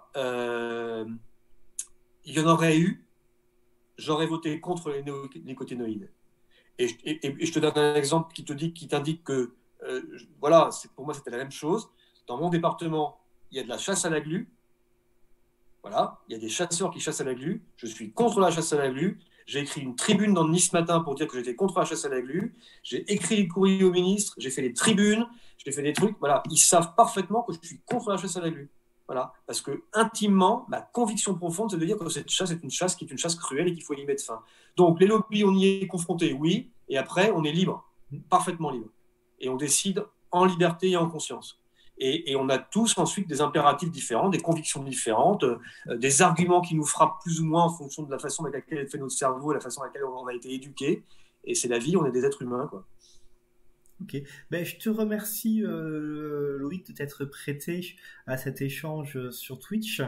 en aurait eu, j'aurais voté contre les néonicotinoïdes. Et je te donne un exemple qui t'indique que, voilà, pour moi, c'était la même chose. Dans mon département, il y a de la chasse à la glu. Voilà, il y a des chasseurs qui chassent à la glu. Je suis contre la chasse à la glu. J'ai écrit une tribune dans Nice Matin pour dire que j'étais contre la chasse à la glu. J'ai écrit des courriers au ministre. J'ai fait des tribunes. J'ai fait des trucs. Voilà, ils savent parfaitement que je suis contre la chasse à la glu. Voilà, parce que intimement, ma conviction profonde, c'est de dire que cette chasse est une chasse qui est une chasse cruelle et qu'il faut y mettre fin. Donc les lobbies, on y est confronté, oui, et après, on est libre, parfaitement libre. Et on décide en liberté et en conscience. Et on a tous ensuite des impératifs différents, des convictions différentes, des arguments qui nous frappent plus ou moins en fonction de la façon avec laquelle est fait notre cerveau et la façon avec laquelle on a été éduqué. Et c'est la vie, on est des êtres humains, quoi.
Ok, ben, je te remercie Loïc de t'être prêté à cet échange sur Twitch.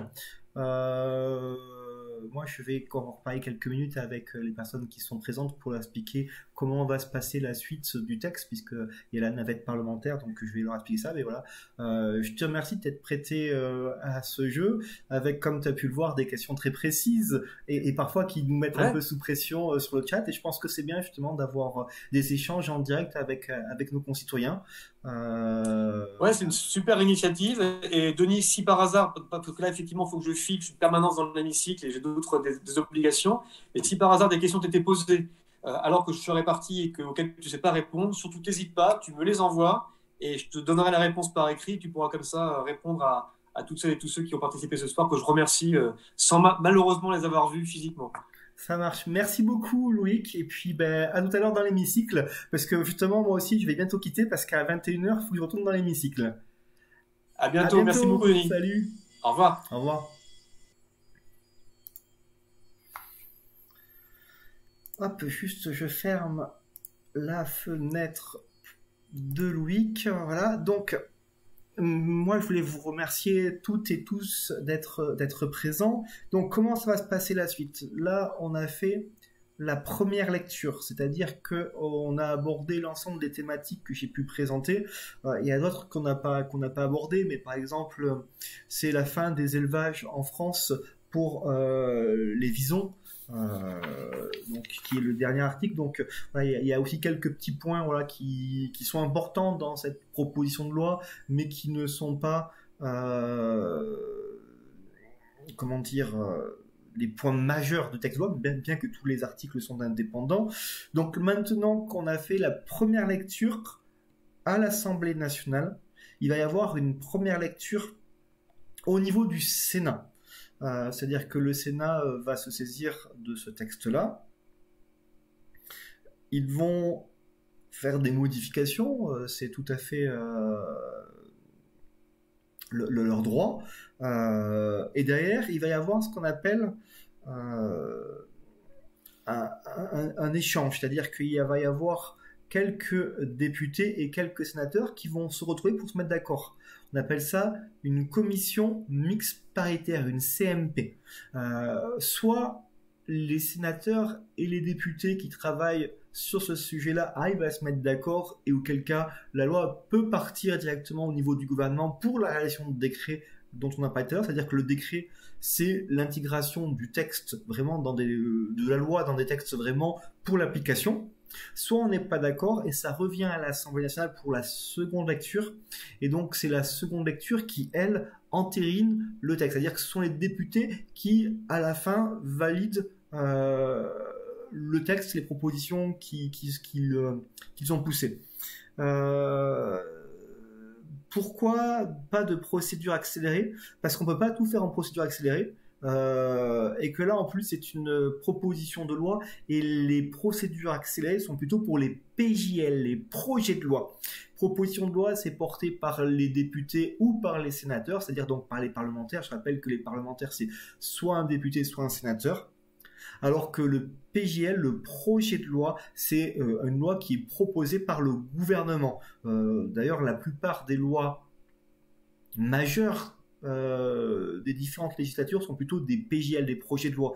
Moi, je vais encore reparler quelques minutes avec les personnes qui sont présentes pour leur expliquer comment va se passer la suite du texte, puisqu'il y a la navette parlementaire, donc je vais leur expliquer ça. Mais voilà, je te remercie de t'être prêté à ce jeu, avec, comme tu as pu le voir, des questions très précises et parfois qui nous mettent un peu sous pression sur le chat. Et je pense que c'est bien justement d'avoir des échanges en direct avec nos concitoyens.
Ouais, c'est une super initiative. Et Denis, si par hasard, parce que là, effectivement, il faut que je file, je suis de permanence dans l'hémicycle et j'ai des obligations, et si par hasard des questions t'étaient posées alors que je serais parti et auxquelles tu ne sais pas répondre, surtout n'hésite pas, tu me les envoies et je te donnerai la réponse par écrit. Tu pourras comme ça répondre à toutes celles et tous ceux qui ont participé ce soir, que je remercie sans malheureusement les avoir vus physiquement.
Ça marche. Merci beaucoup, Loïc. Et puis, ben, à tout à l'heure dans l'hémicycle. Parce que justement, moi aussi, je vais bientôt quitter parce qu'à 21h, il faut que je retourne dans l'hémicycle.
À bientôt. Merci beaucoup, Denis.
Salut.
Au revoir.
Au revoir. Hop, juste, je ferme la fenêtre de Loïc. Voilà. Donc, moi, je voulais vous remercier toutes et tous d'être présents. Donc, comment ça va se passer la suite? Là, on a fait la première lecture, c'est-à-dire que on a abordé l'ensemble des thématiques que j'ai pu présenter. Il y a d'autres qu'on n'a pas abordées, mais par exemple, c'est la fin des élevages en France pour les visons. Donc, qui est le dernier article. Donc, il y a aussi quelques petits points, voilà, qui sont importants dans cette proposition de loi, mais qui ne sont pas, comment dire, les points majeurs de texte de loi, bien que tous les articles sont indépendants. Donc, maintenant qu'on a fait la première lecture à l'Assemblée nationale, il va y avoir une première lecture au niveau du Sénat. C'est-à-dire que le Sénat va se saisir de ce texte-là. Ils vont faire des modifications, c'est tout à fait leur droit. Et derrière, il va y avoir ce qu'on appelle un échange, c'est-à-dire qu'il va y avoir quelques députés et quelques sénateurs qui vont se retrouver pour se mettre d'accord. On appelle ça une commission mixte paritaire, une CMP. Soit les sénateurs et les députés qui travaillent sur ce sujet-là arrivent à se mettre d'accord, et auquel cas la loi peut partir directement au niveau du gouvernement pour la réalisation de décrets dont on a parlé tout à l'heure, c'est-à-dire que le décret, c'est l'intégration du texte vraiment de la loi dans des textes vraiment pour l'application. Soit on n'est pas d'accord et ça revient à l'Assemblée nationale pour la seconde lecture, et donc c'est la seconde lecture qui, elle, entérine le texte, c'est-à-dire que ce sont les députés qui, à la fin, valident le texte, les propositions qu'ils ont poussées. Pourquoi pas de procédure accélérée? Parce qu'on ne peut pas tout faire en procédure accélérée. Et que là en plus c'est une proposition de loi et les procédures accélérées sont plutôt pour les PJL, les projets de loi. Proposition de loi, c'est porté par les députés ou par les sénateurs, c'est-à-dire donc par les parlementaires. Je rappelle que les parlementaires, c'est soit un député soit un sénateur, alors que le PJL, le projet de loi, c'est une loi qui est proposée par le gouvernement. D'ailleurs, la plupart des lois majeures des différentes législatures sont plutôt des PJL, des projets de loi.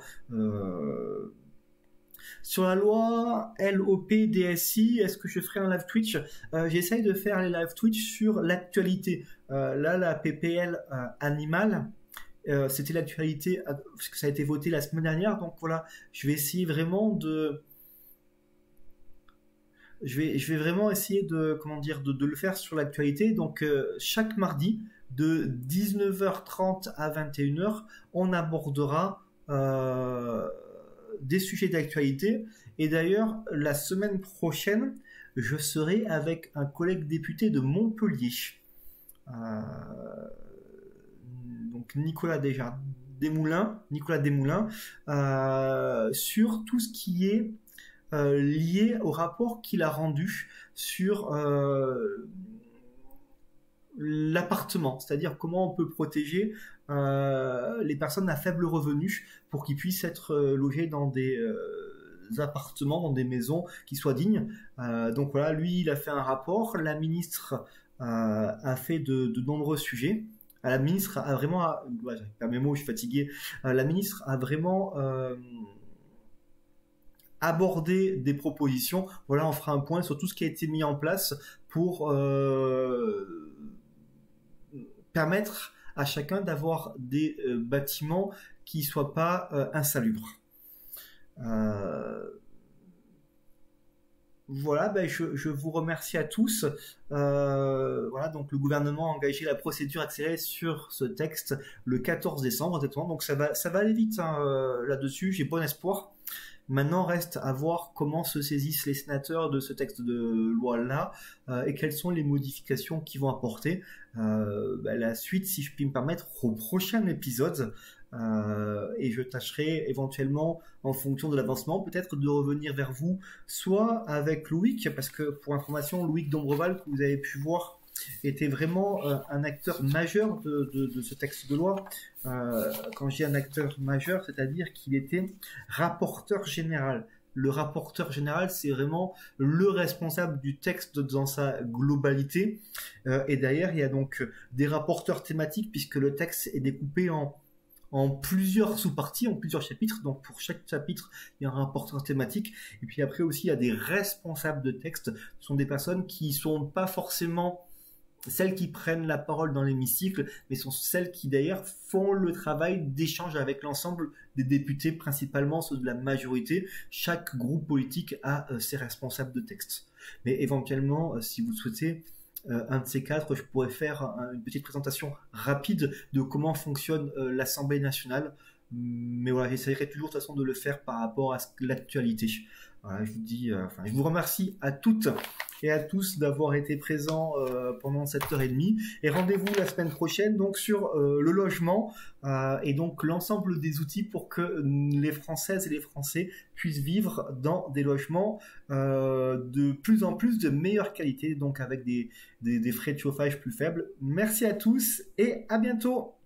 Sur la loi LOP-DSI, est-ce que je ferai un live Twitch? J'essaye de faire les live Twitch sur l'actualité. Là, la PPL animale, c'était l'actualité, parce que ça a été voté la semaine dernière, donc voilà, je vais essayer vraiment de... Je vais vraiment essayer de, comment dire, de le faire sur l'actualité. Donc, chaque mardi, de 19h30 à 21h, on abordera des sujets d'actualité. Et d'ailleurs, la semaine prochaine, je serai avec un collègue député de Montpellier. Donc Nicolas Desmoulins, sur tout ce qui est lié au rapport qu'il a rendu sur l'appartement, c'est-à-dire comment on peut protéger les personnes à faible revenu pour qu'ils puissent être logés dans des appartements, dans des maisons qui soient dignes. Donc voilà, lui, il a fait un rapport, la ministre a fait de nombreux sujets. La ministre a vraiment... Ouais, j'arrive pas mes mots, je suis fatigué. La ministre a vraiment... aborder des propositions. Voilà, on fera un point sur tout ce qui a été mis en place pour permettre à chacun d'avoir des bâtiments qui soient pas insalubres. Voilà, ben je vous remercie à tous. Voilà, donc le gouvernement a engagé la procédure accélérée sur ce texte le 14 décembre, exactement. Donc ça va aller vite là-dessus. J'ai bon espoir. Maintenant, reste à voir comment se saisissent les sénateurs de ce texte de loi-là et quelles sont les modifications qu'ils vont apporter. La suite, si je puis me permettre, au prochain épisode. Et je tâcherai éventuellement, en fonction de l'avancement, peut-être de revenir vers vous, soit avec Loïc, parce que pour information, Loïc Dombreval, que vous avez pu voir, était vraiment un acteur majeur de ce texte de loi. Quand je dis un acteur majeur, c'est-à-dire qu'il était rapporteur général. Le rapporteur général, c'est vraiment le responsable du texte dans sa globalité. Et derrière, il y a donc des rapporteurs thématiques, puisque le texte est découpé en plusieurs sous-parties, en plusieurs chapitres. Donc pour chaque chapitre, il y a un rapporteur thématique. Et puis après aussi, il y a des responsables de texte. Ce sont des personnes qui sont pas forcément celles qui prennent la parole dans l'hémicycle, mais sont celles qui d'ailleurs font le travail d'échange avec l'ensemble des députés, principalement ceux de la majorité. Chaque groupe politique a ses responsables de texte. Mais éventuellement, si vous souhaitez, un de ces quatre, je pourrais faire une petite présentation rapide de comment fonctionne l'Assemblée nationale. Mais voilà, j'essaierai toujours de toute façon de le faire par rapport à l'actualité. Voilà, je vous dis, je vous remercie à toutes et à tous d'avoir été présents pendant cette heure et demie. Et rendez-vous la semaine prochaine donc sur le logement et donc l'ensemble des outils pour que les Françaises et les Français puissent vivre dans des logements de plus en plus de meilleure qualité, donc avec des frais de chauffage plus faibles. Merci à tous et à bientôt.